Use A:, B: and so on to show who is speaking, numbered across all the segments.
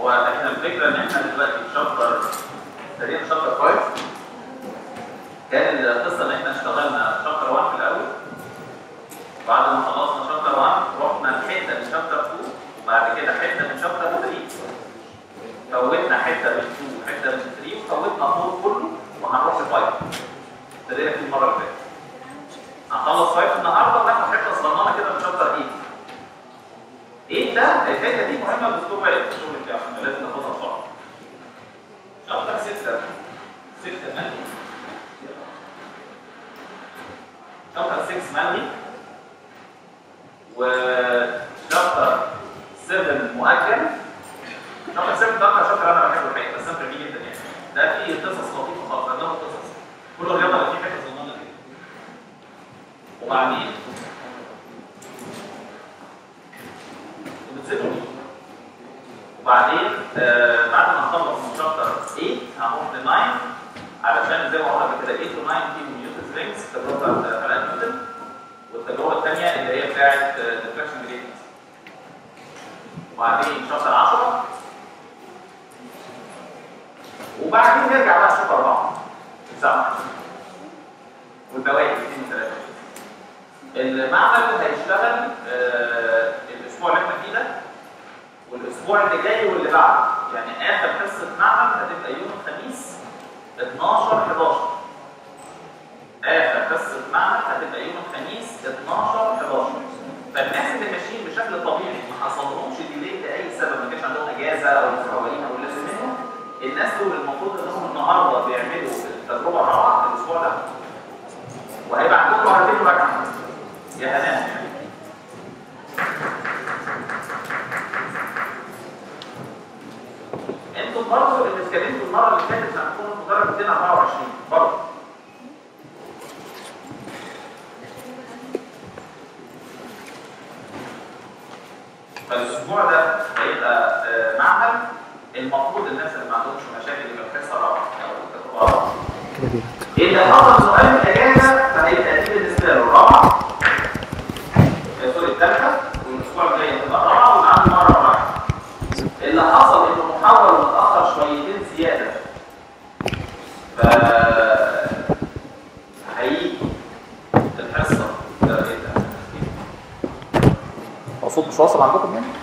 A: هو احنا الفكره ان احنا دلوقتي في شابتر تقريبا شابتر 5 كان القصه ان احنا اشتغلنا شابتر 1 في الاول. بعد ما خلصنا شابتر 1 رحنا لحته من شابتر 2 وبعد كده حته من شابتر 3. فوتنا حته من 2 حته من 3 وفوتنا 4 كله وهنروح ل 5. ابتدينا فيه المره اللي فاتت. هنخلص 5 النهارده وناخد حته صغننه كده من شابتر 8. ايه ده؟ الحته دي مهمه للدكتور وائل في الشغل بتاعه، لازم ناخدها بسرعه. شابتر 6 مالي. شابتر 6 مالي وشابتر 7 مؤجل. شابتر 7 ده اكتر شابتر انا بحبه الحقيقه، بس استمتع بيه جدا يعني. ده فيه قصص لطيفه خالص، عندنا قصص كل رياضه فيه حته صغننه كده. وبعدين وبعدين بعد ما نخلص من شابتر 8 هنروح ل 9 علشان زي ما قلنا كده 8 و 9 في نيوتن رينجز، التجربه بتاعت حلقات نيوتن، والتجربه الثانيه اللي هي بتاعت ديفراكشن جريدينت. وبعدين شابتر 10 وبعدين نرجع بقى شابتر 4 7 والبواقي 2 و 3. المعمل هيشتغل الاسبوع اللي احنا فيه ده والاسبوع اللي جاي واللي بعده، يعني اخر حصه معمل هتبقى يوم الخميس 12/11. اخر حصه معمل هتبقى يوم الخميس 12/11. فالناس اللي ماشيين بشكل طبيعي ما حصلهمش ديلي لاي سبب، ما كانش عندهم اجازه او متعودين او لازم منهم، الناس دول المفروض انهم النهارده بيعملوا التجربه الرابعه الاسبوع ده، وهيبقى عندكم مرتين مراجعه يا هنان يعني. انتوا برضه اللي اتكلمتوا المره اللي فاتت هتكونوا في درجه 224 برضه. فالاسبوع ده هيبقى معمل. المفروض الناس اللي ما عندهمش مشاكل يبقى في الحصه الرابعه او التجربه الرابعه. اللي حصل سؤال الاجازه فهيبقى دي بالنسبه له الرابعه سوري الثالثه، والاسبوع الجاي هتبقى الرابعه وعنده مره رابعه. اللي حصل انه محول متاخر شويتين زياده ف هيجي الحصه درجتها. الصوت مش واصل عندكم يعني؟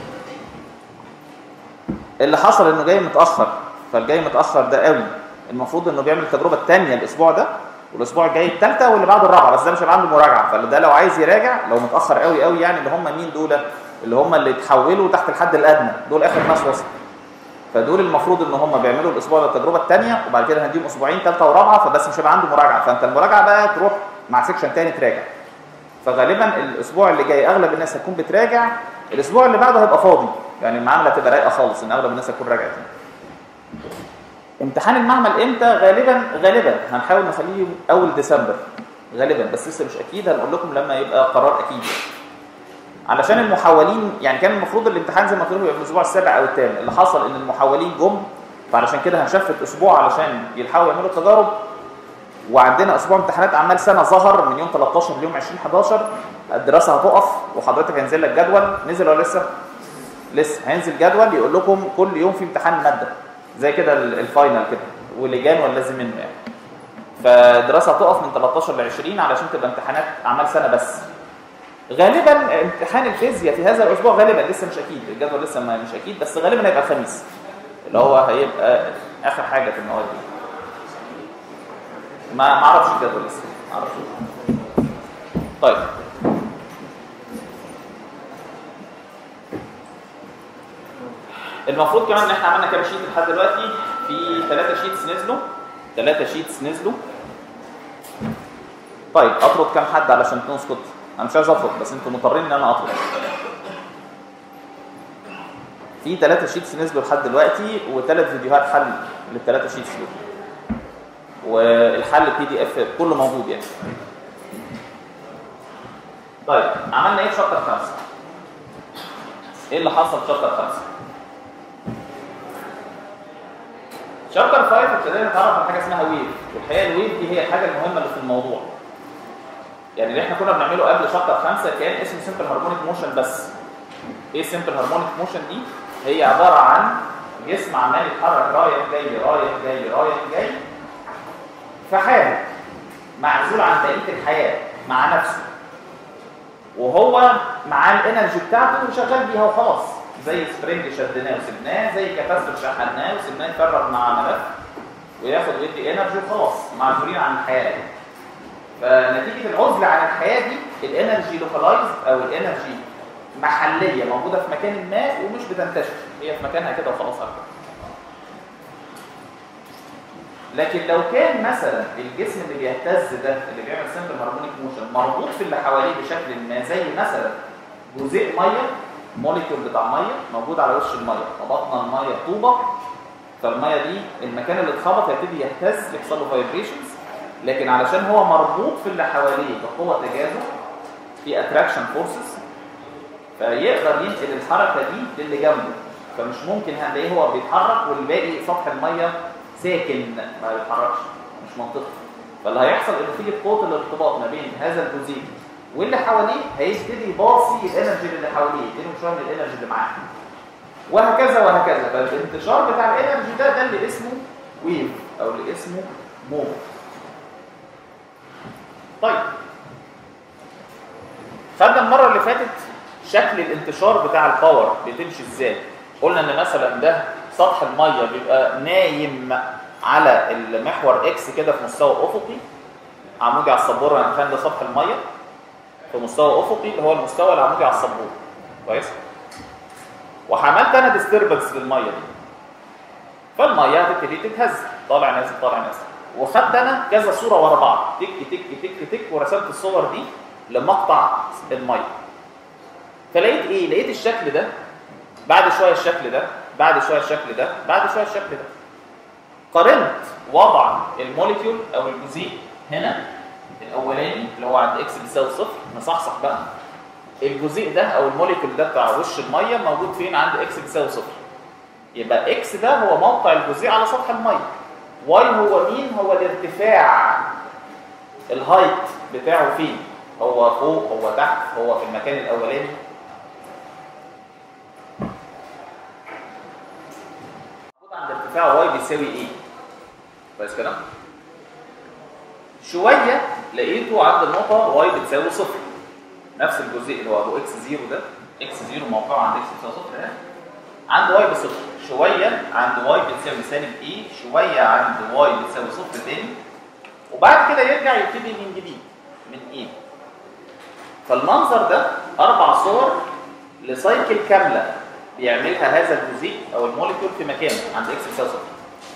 A: اللي حصل انه جاي متاخر، فالجاي متاخر ده قوي المفروض انه بيعمل التجربه الثانيه الاسبوع ده والاسبوع الجاي الثالثه واللي بعده الرابعه، بس ده مش هيبقى عنده مراجعه. فده لو عايز يراجع لو متاخر قوي قوي يعني، اللي هم مين دول؟ اللي هم اللي اتحولوا تحت الحد الادنى، دول اخر ناس وصلوا. فدول المفروض ان هم بيعملوا الاسبوع ده التجربه الثانيه وبعد كده هنديهم اسبوعين ثالثه ورابعه، فبس مش هيبقى عنده مراجعه. فانت المراجعه بقى تروح مع سيكشن ثاني تراجع. فغالبا الاسبوع اللي جاي اغلب الناس هتكون بتراجع، الاسبوع اللي بعده هيبقى فاضي، يعني المعامله هتبقى رايقه خالص ان اغلب الناس هتكون راجعت. امتحان المعمل امتى؟ غالبا هنحاول نخليه اول ديسمبر غالبا، بس لسه مش اكيد، هنقول لكم لما يبقى قرار اكيد. علشان المحولين يعني كان المفروض الامتحان زي ما قلت لكم يبقى في الاسبوع السابع او الثامن، اللي حصل ان المحولين جم، فعلشان كده هنشفت اسبوع علشان يلحقوا يعملوا التجارب. وعندنا اسبوع امتحانات اعمال سنه ظهر من يوم 13 ليوم 20/11. الدراسه هتقف وحضرتك هينزل لك جدول. نزل ولا لسه؟ لسه هينزل جدول يقول لكم كل يوم في امتحان ماده زي كده الفاينل كده ولجان ولا لازم منه يعني. فالدراسه هتقف من 13 ل 20 علشان تبقى امتحانات اعمال سنه بس. غالبا امتحان الفيزياء في هذا الاسبوع غالبا لسه مش اكيد، الجدول لسه مش اكيد، بس غالبا هيبقى الخميس اللي هو هيبقى اخر حاجه في المواد دي. ما اعرفش الجدول لسه، ما اعرفش. طيب المفروض كمان ان احنا عملنا كام شيت لحد دلوقتي؟ في 3 شيتس نزلوا. طيب اطرد كام حد علشان نسكت؟ انا مش عايز اطرد بس انتوا مضطرين ان انا اطرد. في 3 شيتس نزلوا لحد دلوقتي و3 فيديوهات حل لل3 شيتس دول، والحل PDF كله موجود يعني. طيب عملنا ايه في شابتر 5؟ ايه اللي حصل في شابتر 5؟ شابتر 5 ابتدينا نتعرف على حاجه اسمها ويف، والحقيقه الويف دي هي الحاجه المهمه اللي في الموضوع. يعني اللي احنا كنا بنعمله قبل شابتر 5 كان اسمه سمبل هارمونيك موشن بس. ايه سمبل هارمونيك موشن دي؟ هي عباره عن جسم عمال يتحرك رايح جاي رايح جاي رايح جاي في حاله، معزول عن بقيه الحياه مع نفسه، وهو معاه الانرجي بتاعته وشغال بيها وخلاص، زي سبرينج شدناه وسبناه، زي كاباستور شحناه وسبناه يفرغ مع ملف وياخد ويدي انرجي وخلاص، معزولين عن الحياه. فنتيجه العزله عن الحياه دي الانرجي لوكالايزد او الانرجي محليه موجوده في مكان ما ومش بتنتشر، هي في مكانها كده وخلاص على كده. لكن لو كان مثلا الجسم اللي بيهتز ده اللي بيعمل سمبل هارمونيك موشن مربوط في اللي حواليه بشكل ما، زي مثلا جزيء ميه، موليكيول بتاع ميه موجود على وش الميه، ربطنا الميه طوبه، فالميه دي المكان اللي اتخبط هيبتدي يهتز يحصل له فايبريشنز، لكن علشان هو مربوط في اللي حواليه بقوه تجاذب في اتراكشن فورسز فيقدر ينقل الحركه دي للي جنبه، فمش ممكن هنلاقيه هو بيتحرك والباقي سطح الميه ساكن ما بيتحركش، مش منطقي. فاللي هيحصل ان نتيجه قوه الارتباط ما بين هذا الجزيء واللي حواليه هيبتدي يباصي الانرجي اللي حواليه، يديله شويه من الانرجي اللي معاه، وهكذا وهكذا. فالانتشار بتاع الانرجي ده اللي اسمه ويف او اللي اسمه موج. طيب خدنا المره اللي فاتت شكل الانتشار بتاع الباور بتمشي ازاي. قلنا ان مثلا ده سطح الميه بيبقى نايم على المحور اكس كده في مستوى افقي عمودي على السبوره، عشان ده سطح الميه في مستوى افقي اللي هو المستوى العمودي على السبوره، كويس. وعملت انا ديستربنس للميه دي، فالميه هتبتدي تتهز، طالع نازل طالع نازل، وخدت انا كذا صوره ورا بعض تك تك تك تك، ورسمت الصور دي لمقطع الميه. فلقيت ايه؟ لقيت الشكل ده، بعد شويه الشكل ده، بعد شويه الشكل ده، بعد شويه الشكل ده. قارنت وضع الموليكيول او الجزيء هنا الاولاني اللي هو عند اكس بيساوي صفر، نصحصح بقى. الجزيء ده او الموليكيول ده بتاع وش الميه موجود فين؟ عند اكس بيساوي صفر. يبقى اكس ده هو موقع الجزيء على سطح الميه. واي هو مين؟ هو الارتفاع، الهايت بتاعه فين؟ هو فوق، هو تحت، هو في المكان الاولاني. عند ارتفاع واي بيساوي ايه؟ كويس كده؟ شويه لقيته عند النقطه واي بتساوي صفر، نفس الجزء اللي هو ابو اكس 0 ده، اكس 0 موقعه عند اكس بتساوي صفر هنا، عند واي بصفر. شويه عند واي بتساوي سالب ايه، شويه عند واي بتساوي صفر تاني، وبعد كده يرجع يبتدي من جديد من ايه. فالمنظر ده 4 صور لسايكل كامله بيعملها هذا الجزيء او الموليكيول في مكانه عند اكس بيساوي صفر.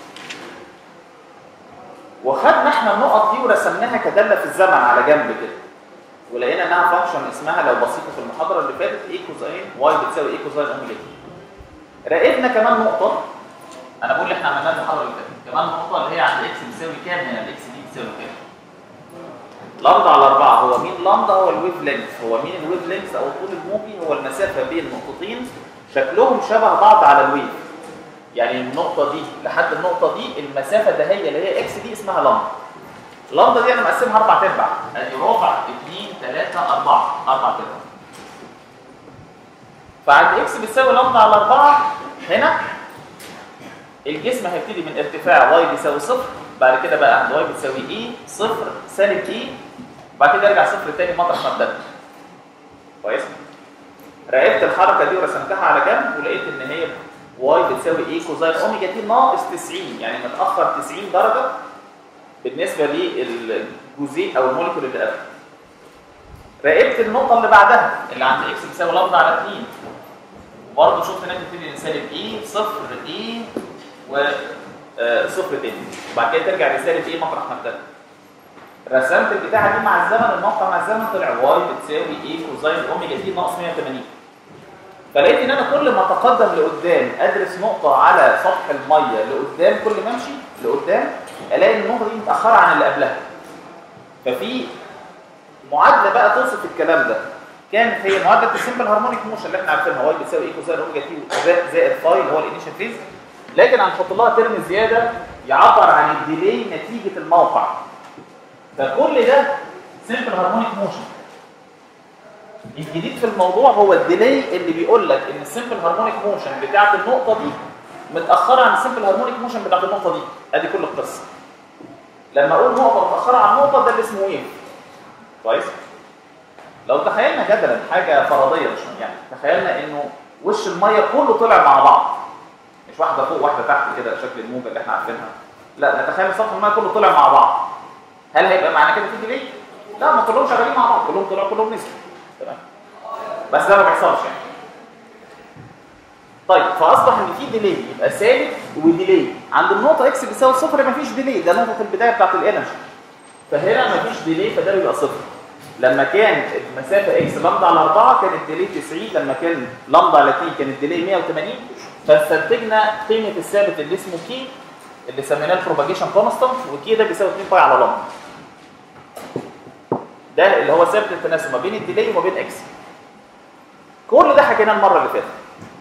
A: وخدنا احنا النقط دي ورسمناها كداله في الزمن على جنب كده، ولقينا انها فانكشن اسمها لو بسيطه في المحاضره اللي فاتت اي كوزين واي بتساوي اي كوزين اوميجا تي. راقبنا كمان نقطه، انا بقول اللي احنا عملناها المحاضره اللي فاتت، كمان نقطه اللي هي عند اكس بتساوي كام هنا، الاكس دي بتساوي كام؟ لامدا على 4. هو مين لامدا؟ هو الويف لينث. هو مين الويف لينث او الطول الموجي؟ هو المسافه بين نقطتين شكلهم شبه بعض على الويف. يعني النقطه دي لحد النقطه دي المسافه ده هي اللي هي اكس دي اسمها لامدا. اللامدا دي انا مقسمها 4 ارباع، ادي ربع 2 3 4 اربع ارباع. فعند اكس بتساوي لامدا على 4 هنا الجسم هيبتدي من ارتفاع واي بيساوي صفر، بعد كده بقى عند واي بتساوي ايه صفر سالب ايه، بعد كده يرجع صفر تاني مطرح ما ابتدى. كويس؟ راقبت الحركه دي ورسمتها على جنب ولقيت ان هي واي بتساوي ايه كوزين اوميجا تي ناقص 90، يعني متاخر 90 درجه بالنسبه للجزيء او الموليكيول اللي قبله. راقبت النقطه اللي بعدها اللي عند اكس بتساوي لامدا على 2، وبرضه شفت هناك بتبتدي من سالب ايه صفر ايه وصفر تاني، وبعد كده ترجع لسالب ايه مطرح ما ابتدى. رسمت البتاعه دي مع الزمن، الموقع مع الزمن طلع واي بتساوي ايه كوزين اوميجا تي ناقص 180. فلقيت ان انا كل ما اتقدم لقدام ادرس نقطه على سطح الميه لقدام، كل ما امشي لقدام الاقي النقطه دي متاخره عن اللي قبلها. ففي معادله بقى توصف الكلام ده، كانت هي معادله السمبل هارمونيك موشن اللي احنا عارفينها، واي بتساوي ايه كوزين اوميجا تي زائد فاي اللي هو الانيشال فيز، لكن هنحط لها ترم زياده يعبر عن الديلي نتيجه الموقع. فكل ده سمبل هارمونيك موشن. الجديد في الموضوع هو الديلي اللي بيقول لك ان السمبل هارمونيك موشن بتاعت النقطه دي متاخره عن السمبل هارمونيك موشن بتاعت النقطه دي. ادي كل القصه. لما اقول نقطه متاخره عن نقطه، ده اللي اسمه ويف. كويس؟ لو تخيلنا جدلا حاجه فرضيه، مش يعني تخيلنا انه وش الميه كله طلع مع بعض، مش واحده فوق واحده تحت كده شكل الموجه اللي احنا عارفينها، لا نتخيل سطح الميه كله طلع مع بعض. هل هيبقى معنى كده في ديلي؟ لا، ما كلهم شغالين مع بعض، كلهم طلعوا كلهم نزلوا. تمام؟ بس ده ما بيحصلش يعني. طيب فاصبح ان في ديلي، يبقى سالب وديلي. عند النقطه اكس بيساوي صفر مفيش ديلي، ده نقطه البدايه بتاعت الانرجي. فهنا مفيش ديلي، فده بيبقى صفر. لما كان المسافه اكس لامدا على 4 كان الديلي 90، لما كان لامدا على 2 كان الديلي 180. فاستنتجنا قيمه الثابت اللي اسمه كي اللي سميناه البروباجيشن كونستانت، وكي ده بيساوي 2 باي على لامدا. ده اللي هو ثابت التناسب ما بين الديلي وما بين اكس. كل ده حكيناه المره اللي فاتت.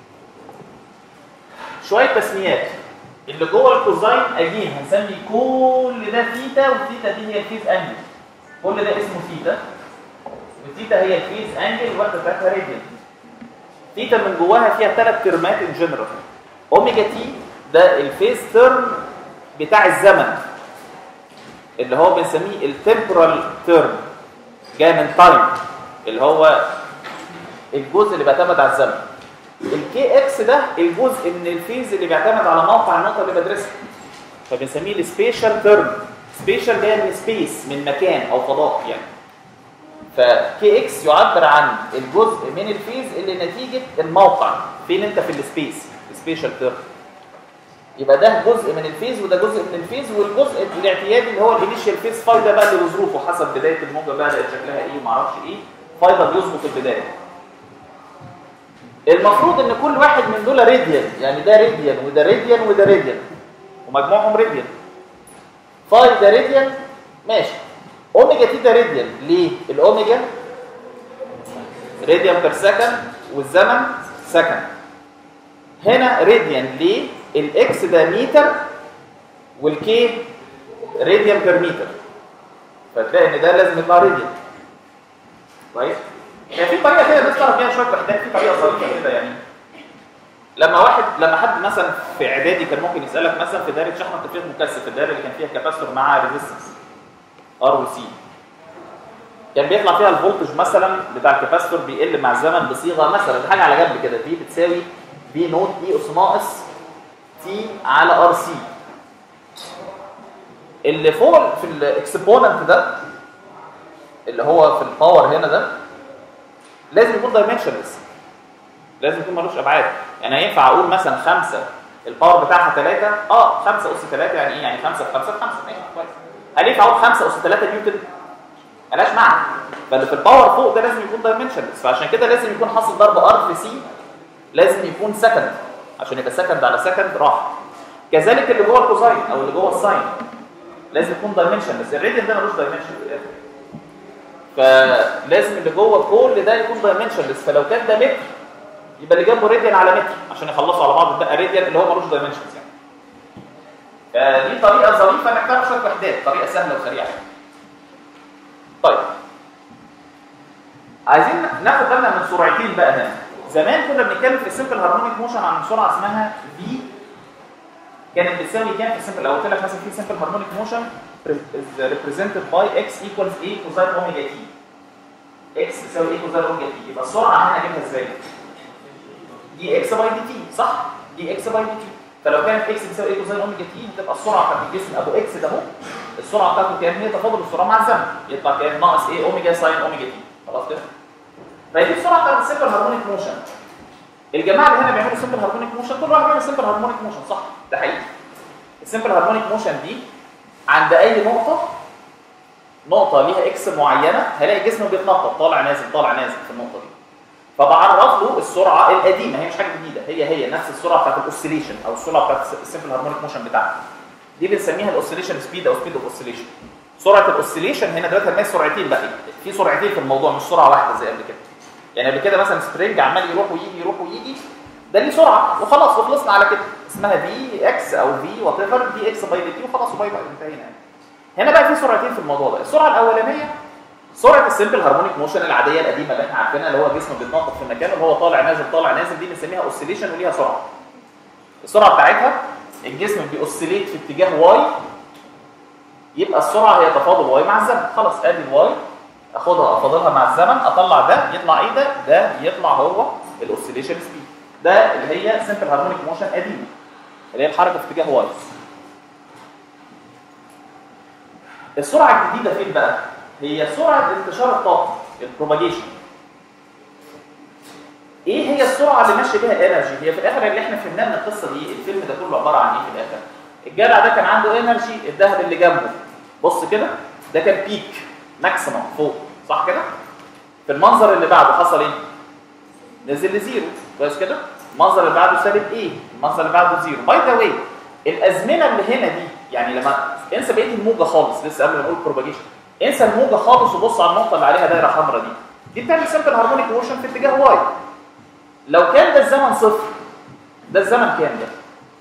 A: شويه تسميات. اللي جوه الكوزاين اجين هنسمي كل ده ثيتا، والثيتا دي هي الفيز انجل. كل ده اسمه ثيتا، والثيتا هي الفيز انجل، الوحده بتاعتها راديان. ثيتا من جواها فيها 3 ترمات ان جنرال. اوميجا تي ده الفيز تيرم بتاع الزمن اللي هو بنسميه التمبورال تيرم، جاي من تايم اللي هو الجزء اللي بيعتمد على الزمن. الكي اكس ده الجزء من الفيز اللي بيعتمد على موقع النقطه اللي بدرسها، فبنسميه السبيشال تيرم. سبيشال جاي من سبيس، من مكان او فضاء يعني. فكي اكس يعبر عن الجزء من الفيز اللي نتيجه الموقع، فين انت في السبيس، سبيشال تيرم. يبقى ده جزء من الفيز وده جزء من الفيز، والجزء الاعتيادي اللي هو الانيشال فيز فايده بقى اللي بظروفه حسب بدايه الموجه بقى شكلها ايه وما اعرفش ايه، فايده بيظبط البدايه. المفروض ان كل واحد من دول راديان، يعني ده راديان وده راديان وده راديان ومجموعهم راديان. فاي ده راديان ماشي. اوميجا تي ده راديان. ليه؟ الاوميجا راديان بير سكند والزمن سكند. هنا راديان ليه؟ الاكس ده متر والكي راديان بير متر، فتلاقي ان ده لازم يطلع راديان. كويس؟ يعني في طريقه كده الناس تعرف بيها شويه وحدات، في طريقه ظريفه كده يعني. لما حد مثلا في اعدادي كان ممكن يسالك مثلا في دايره شحن تفريغ مكثف، الدايره اللي كان فيها كاباستور مع ريزيستنس ار وسي، كان بيطلع فيها الفولتج مثلا بتاع الكاباستور بيقل مع الزمن بصيغه مثلا حاجه على جنب كده، دي بتساوي بي نوت اي اس ناقص تي على ار سي. اللي فوق في الاكسبوننت ده اللي هو في الباور هنا ده لازم يكون دايمنشنلس، لازم يكون ملوش ابعاد. يعني ينفع اقول مثلا 5 الباور بتاعها 3، 5 اس 3 يعني ايه؟ يعني 5 في 5 في 5 ماشي كويس. هل ينفع اقول 5 اس 3 نيوتن؟ ملهاش معنى. فاللي في الباور فوق ده لازم يكون دايمنشنلس، فعشان كده لازم يكون حاصل ضرب ار في سي لازم يكون سكند، عشان يبقى سكند على سكند راح. كذلك اللي جوه الكوزاين او اللي جوه الساين لازم يكون دايمنشنلس. الراديان ده ملوش دايمنشن في الاخر، فلازم اللي جوه كل ده يكون دايمنشنلس. فلو كان ده متر يبقى اللي جنبه راديان على متر عشان يخلصوا على بعض، ده راديان اللي هو ملوش دايمنشنز يعني. دي طريقه ظريفه انك تعرف شويه وحدات، طريقه سهله وسريعه. طيب عايزين ناخد بالنا من سرعتين بقى هنا. زمان كنا بنتكلم في السمبل هارمونيك موشن عن سرعه اسمها في، كانت بتساوي كام في السمبل؟ لو قلت لك مثلا في سمبل هارمونيك موشن is represented by x equals a cosine omega t. x بتساوي a cosine omega t. يبقى السرعه هنا اجيبها ازاي؟ دي اكس باي دي تي، صح؟ دي اكس باي دي تي. فلو كانت اكس بتساوي ايه كوزين اوميجا تي هتبقى السرعه بتاعت الجسم ابو اكس ده اهو، السرعه بتاعته كام؟ هي تفاضل السرعه مع الزمن، يطلع كام؟ ناقص ايه اوميجا ساين اوميجا تي. خلاص كده؟ فدي السرعه بتاعت السمبل هارمونيك موشن. الجماعه اللي هنا بيعملوا سمبل هارمونيك موشن كل واحد بيعمل سمبل هارمونيك موشن، صح؟ ده حقيقي. السمبل هارمونيك موشن دي عند اي نقطه ليها اكس معينه هلاقي الجسم بيتنطط طالع نازل طالع نازل في النقطه دي. فبعرف له السرعه القديمه، هي مش حاجه جديده، هي نفس السرعه بتاعت الاوسيليشن او السرعه بتاعت السمبل هارمونيك موشن بتاعتنا. دي بنسميها الاوسيليشن سبيد او سبيد اوف اوسيليشن. سرعه الاوسيليشن هنا دلوقتي هنلاقي سرعتين بقى، في سرعتين في الموضوع مش سرعه واحده زي قبل كده. يعني قبل كده مثلا سبرينج عمال يروح ويجي يروح ويجي، ده ليه سرعه وخلاص وخلصنا على كده، اسمها في اكس او في وات ايفر، في اكس باي دي تي وخلاص وباي باي انتهينا. هنا بقى في سرعتين في الموضوع ده. السرعه الاولانيه سرعه السمبل هارمونيك موشن العاديه القديمه اللي احنا عارفينها، اللي هو الجسم بيتنطط في مكانه اللي هو طالع نازل طالع نازل، دي بنسميها اوسيليشن وليها سرعه. السرعه بتاعتها الجسم بيوسيليت في اتجاه واي، يبقى السرعه هي تفاضل واي مع الزمن. خلاص ادي الواي اخدها افاضلها مع الزمن، اطلع ده يطلع ايه؟ ده يطلع هو الاوسيليشن سبيد. ده اللي هي سمبل هارمونيك موشن قديمه اللي هي الحركه في اتجاه واي. السرعه الجديده فين بقى؟ هي سرعه انتشار الطاقه، البروباجيشن. ايه هي السرعه اللي ماشي بيها الانرجي؟ هي في الاخر اللي احنا فهمناه من القصه دي، الفيلم ده كله عباره عن ايه في الاخر؟ الجدع ده كان عنده انرجي، الذهب اللي جنبه بص كده ده كان بيك ماكسيمم فوق، صح كده؟ في المنظر اللي بعده حصل ايه؟ نزل لزيرو، كويس كده؟ المنظر اللي بعده سالب ايه؟ المنظر اللي بعده زيرو. باي ذا واي الازمنه اللي هنا دي، يعني لما انسى بقيه الموجه خالص، لسه قبل ما نقول بروباجيشن، انسى الموجه خالص وبص على النقطه اللي عليها دايره حمراء دي بتعمل سمبل هارمونيك موشن في اتجاه واي. لو كان ده الزمن صفر، ده الزمن كام ده؟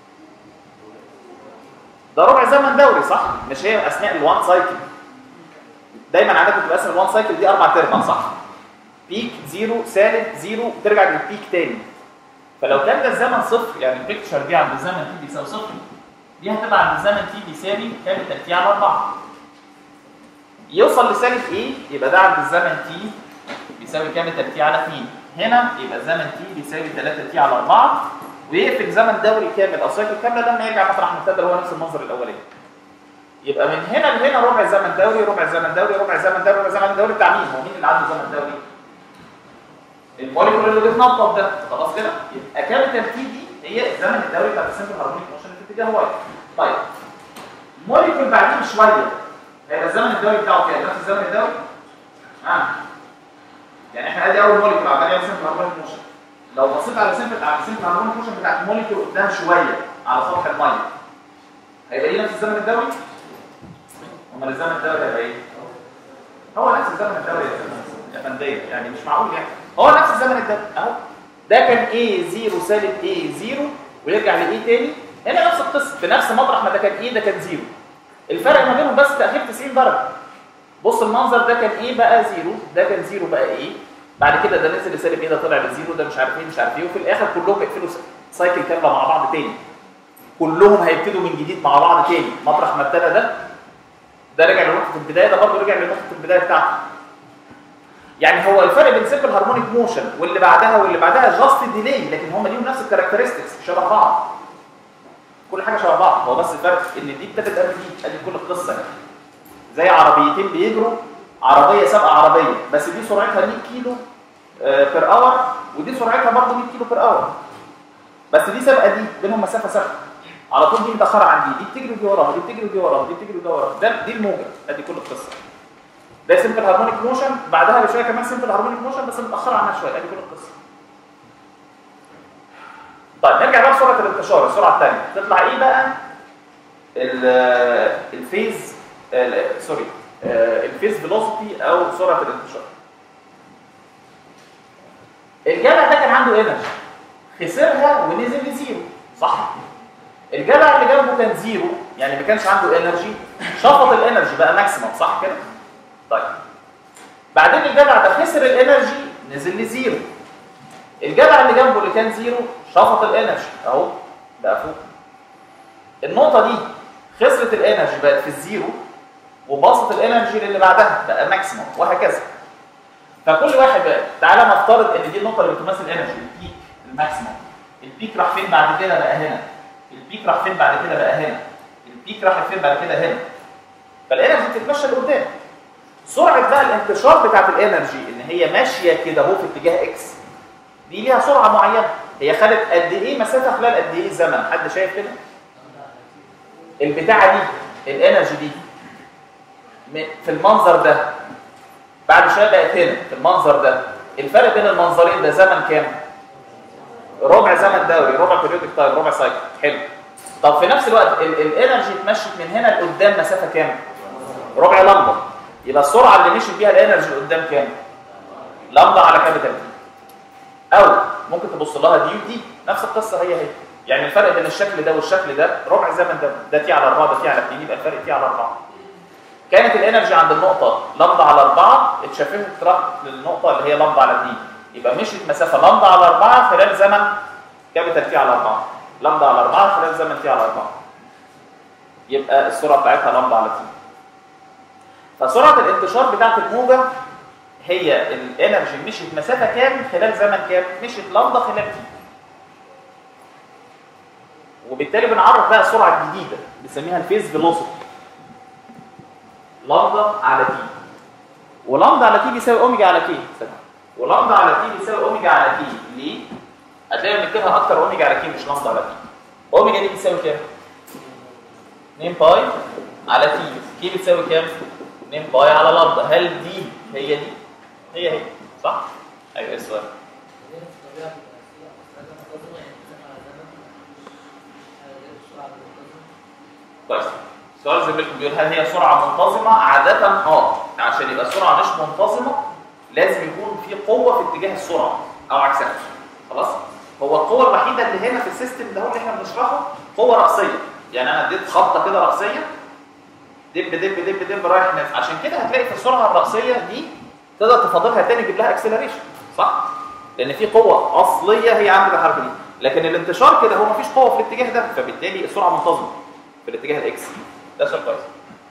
A: ده ربع زمن دوري، صح؟ مش هي اثناء الوان سايكل. دايما عندك بتقسم الوان سايكل دي 4 تربع، صح؟ بيك زيرو سالب زيرو ترجع للبيك تاني. فلو كان ده الزمن صفر، يعني البيكتشر دي عند الزمن تي بيساوي صفر، دي هتبقى عند الزمن تي بيساوي كام؟ تي على 4. يوصل لسالب ايه؟ يبقى ده عند الزمن تي بيساوي كام؟ تي على 2. هنا يبقى الزمن تي بيساوي 3 تي على 4، ويقفل زمن دوري كامل او سايكل كامله لما يرجع مطرح مبتدأ هو نفس المنظر الاولاني. يبقى من هنا لهنا ربع زمن دوري، ربع زمن دوري، ربع زمن دوري، ربع زمن دوري بتاع مين؟ هو مين اللي عنده زمن دوري؟ الموليكول اللي بيتنطط ده، خلاص كده؟ يبقى كابيتال تي دي هي الزمن الدوري بتاع السمبل هارمونيك موشن في اتجاه واي. طيب الموليكول بعديه بشويه هيبقى الزمن الدوري بتاعه كام؟ نفس الزمن الدوري؟ يعني احنا ادي اول موليكول عمال يعمل سمبل هارمونيك موشن. لو بصيت على السمبل هارمونيك موشن بتاعت الموليكول قدام شويه على سطح الميه، هيبقى ايه نفس الزمن الدوري؟ امال الزمن الدوري هيبقى ايه؟ هو نفس الزمن الدوري يا فندم، يعني مش معقول يعني. هو نفس الزمن الدوري اهو. ده كان A 0 سالب A 0 ويرجع ل A تاني. هنا نفس القصه، في نفس مطرح ما ده كان A ده كان 0. الفرق ما بينهم بس تاخير 90 درجه. بص المنظر ده كان A بقى 0، ده كان 0 بقى A. بعد كده ده نزل لسالب A، ده طلع ل0، ده مش عارف ايه مش عارف ايه، وفي الاخر كلهم هيقفلوا سايكل كامله مع بعض تاني. كلهم هيبتدوا من جديد مع بعض تاني، مطرح ما ابتدى ده رجع لنقطه البدايه، ده برضه رجع لنقطه البدايه بتاعته. يعني هو الفرق بين سمبل هارمونيك موشن واللي بعدها جاست ديلي، لكن هم ليهم نفس الكاركترستكس شبه بعض. كل حاجه شبه بعض، هو بس الفرق ان دي ابتدت قبل دي، ادي كل القصه يعني. زي عربيتين بيجروا، عربيه سابقه عربيه، بس دي سرعتها 100 كيلو بير اور، ودي سرعتها برضه 100 كيلو بير اور. بس دي سابقه دي، بينهم مسافه ثابته. على طول دي متاخره عن دي بتجري ودي وراها، دي بتجري ودي وراها، دي بتجري ودي وراها. دي الموجه، ادي كل القصه. ده سمبل هارمونيك موشن، بعدها بشويه كمان سمبل هارمونيك موشن بس متاخره عنها شويه، ادي كل القصه. طيب نرجع بقى لسرعه الانتشار، السرعه الثانيه تطلع ايه بقى؟ الفيز الفيز فيلوسيتي او سرعه الانتشار. الجدع ده كان عنده انرجي، خسرها ونزل لزيرو، صح؟ الجدع اللي جنبه كان زيرو، يعني ما كانش عنده انرجي، شفط الانرجي بقى ماكسيمم، صح كده؟ طيب بعدين الجدع ده خسر الانرجي نزل لزيرو. الجدع اللي جنبه اللي كان زيرو شفط الانرجي اهو بقى فوق. النقطه دي خسرت الانرجي بقت في الزيرو، وباصت الانرجي للي بعدها بقى ماكسيمم، وهكذا. فكل واحد بقى، تعالى نفترض ان دي النقطه اللي بتمثل الانرجي، البيك الماكسيمم. البيك راح فين بعد كده؟ بقى هنا. البيك راح فين بعد كده؟ بقى هنا. البيك راح فين بعد كده؟ هنا. فالانرجي بتتمشى لقدام. سرعه بقى الانتشار بتاعت الانرجي ان هي ماشيه كده اهو في اتجاه اكس، دي ليها سرعه معينه. هي خدت قد ايه مسافه خلال قد ايه زمن؟ حد شايف كده؟ البتاعه دي الانرجي دي في المنظر ده بعد شويه بقت هنا في المنظر ده. الفرق بين المنظرين ده زمن كام؟ ربع زمن دوري، ربع بيريودك تايم، ربع سايكل. حلو. طب في نفس الوقت الانرجي اتمشت من هنا لقدام مسافه كام؟ ربع لمبه. يبقى السرعه اللي مشيت بيها الانرجي قدام كام؟ لمبه على كابيتال تي. او ممكن تبص لها دي ودي نفس القصه هي. يعني الفرق بين الشكل ده والشكل ده ربع زمن ده تي على 4، ده تي على 2، يبقى الفرق تي على 4. كانت الانرجي عند النقطه لامدا على 4 اتشففت راحت للنقطه اللي هي لامدا على 2، يبقى مشيت مسافه لامدا على 4 خلال زمن كابيتال تي على 4، لامدا على 4 خلال زمن تي على 4، يبقى السرعه بتاعتها لامدا على تي. فسرعه الانتشار بتاعت الموجه هي الانرجي مشيت مسافه كام خلال زمن كام؟ مشيت لامدا خلال تي. وبالتالي بنعرف بقى السرعه الجديده بنسميها الفيز فيلوسيتي، لامدا على تي. ولامدا على تي بيساوي اوميجا على كي، ولامدا على تي بيساوي اوميجا على كي. ليه؟ هتلاقي بنكتبها اكتر اوميجا على كي مش لامدا على تي. اوميجا دي بتساوي كام؟ 2 باي على تي. كي بتساوي كام؟ 2 باي على لامدا. هل دي هي دي؟ هي صح؟ ايوه. ايه السؤال؟ كويس. سؤال زميلكم بيقول هل هي سرعه منتظمه؟ عاده عشان يبقى السرعه مش منتظمه لازم يكون في قوه في اتجاه السرعه او عكسها. خلاص؟ هو القوه الوحيده اللي هنا في السيستم ده اللي احنا بنشرحه قوه رأسيه. يعني انا اديت خبطه كده رأسيه دب دب دب دب رايح نازل، عشان كده هتلاقي في السرعه الرأسيه دي تقدر تفاضلها تاني تجيب لها اكسلريشن، صح؟ لان في قوه اصليه هي عامله الحركه دي، لكن الانتشار كده هو مفيش قوه في الاتجاه ده، فبالتالي السرعه منتظمه في الاتجاه الاكس. ده سؤال كويس.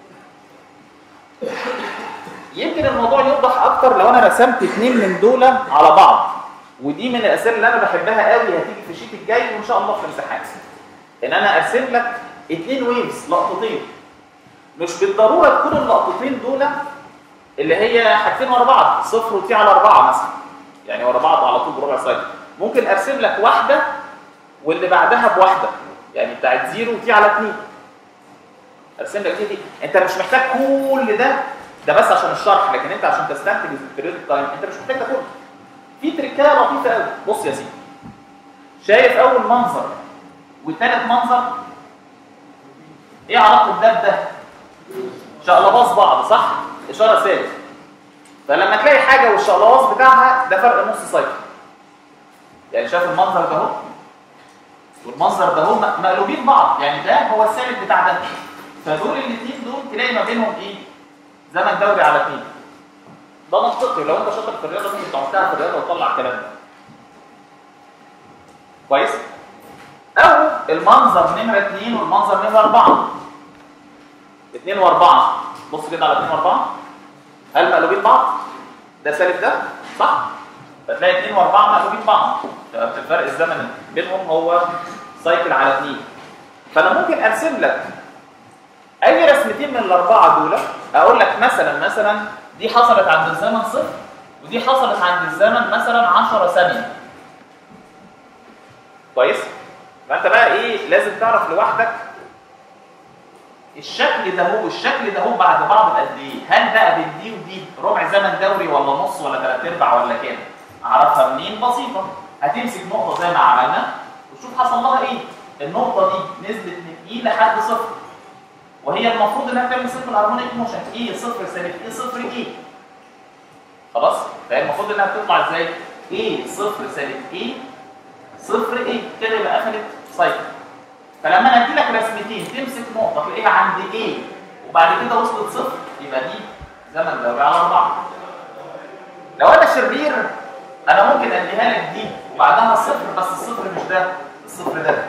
A: يمكن الموضوع يوضح اكتر لو انا رسمت اثنين من دول على بعض، ودي من الاسئله اللي انا بحبها قوي هتيجي في الشيت الجاي وان شاء الله في الامتحان، ان انا ارسم لك اثنين ويفز، لقطتين. مش بالضروره تكون اللقطتين دول اللي هي حاجتين ورا بعض، صفر وتي على 4 مثلا، يعني ورا بعض على طول بربع سايكل. ممكن ارسم لك واحده واللي بعدها بواحده، يعني بتاعت 0 وتي على 2. ارسم لك دي. انت مش محتاج كل ده بس عشان الشرح، لكن انت عشان تستنتج البيريودك تايم انت مش محتاج ده كله. في تريكايه لطيفه قوي. بص يا سيدي، شايف اول منظر وثالث منظر ايه علاقه ده بده؟ شقلباص بعض، صح؟ اشاره سالب. فلما تلاقي حاجه والشقلباص بتاعها ده فرق نص سايكل. يعني شايف المنظر ده اهو والمنظر ده اهو مقلوبين بعض، يعني ده هو السالب بتاع ده. فدول الاثنين دول تلاقي ما بينهم ايه؟ زمن دوري على 2. ده منطقي، لو انت شاطر في الرياضه ممكن تعملها في الرياضه وتطلع الكلام ده. كويس؟ او المنظر نمره 2 والمنظر نمره 4. 2 و4، بص كده على 2 و4 هل مقلوبين بعض؟ ده سالب ده، صح؟ فتلاقي 2 و4 مقلوبين بعض، الفرق الزمني بينهم هو سايكل على 2. فانا ممكن ارسم لك اي رسمتين من الاربعه دول، اقول لك مثلا دي حصلت عند الزمن 0 ودي حصلت عند الزمن مثلا 10 ثانيه. كويس؟ فانت بقى ايه لازم تعرف لوحدك الشكل ده هو بعد بعض قد ايه؟ هل بقى بين دي ودي ربع زمن دوري ولا نص ولا 3/4 ولا كام؟ اعرفها منين؟ بسيطه. هتمسك نقطه زي ما عملنا وتشوف حصل لها ايه. النقطه دي نزلت من ايه لحد 0، وهي المفروض انها تعمل صفر الهارمونيك موشن. ايه 0 سالب ايه 0 ايه. خلاص؟ فهي المفروض انها تطلع ازاي؟ ايه 0 سالب ايه 0 ايه. كده يبقى قفلت سايكل. فلما انا ادي لك رسمتين تمسك نقطه تلاقيها عند ايه وبعد كده وصلت 0، يبقى دي زمن دوري على 4. لو انا شرير انا ممكن اديها لك دي وبعدها 0، بس الصفر مش ده، الصفر ده.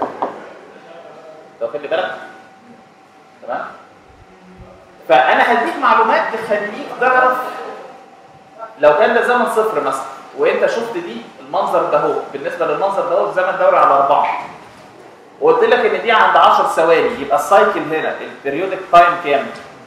A: لو خلي بالك. تمام؟ فانا هديك معلومات تخليك تعرف لو كان ده زمن 0 مثلا وانت شفت دي المنظر ده هو بالنسبه للمنظر ده هو زمن دوري على 4، وقلت لك ان دي عند 10 ثواني، يبقى السايكل هنا البيريودك تايم كام؟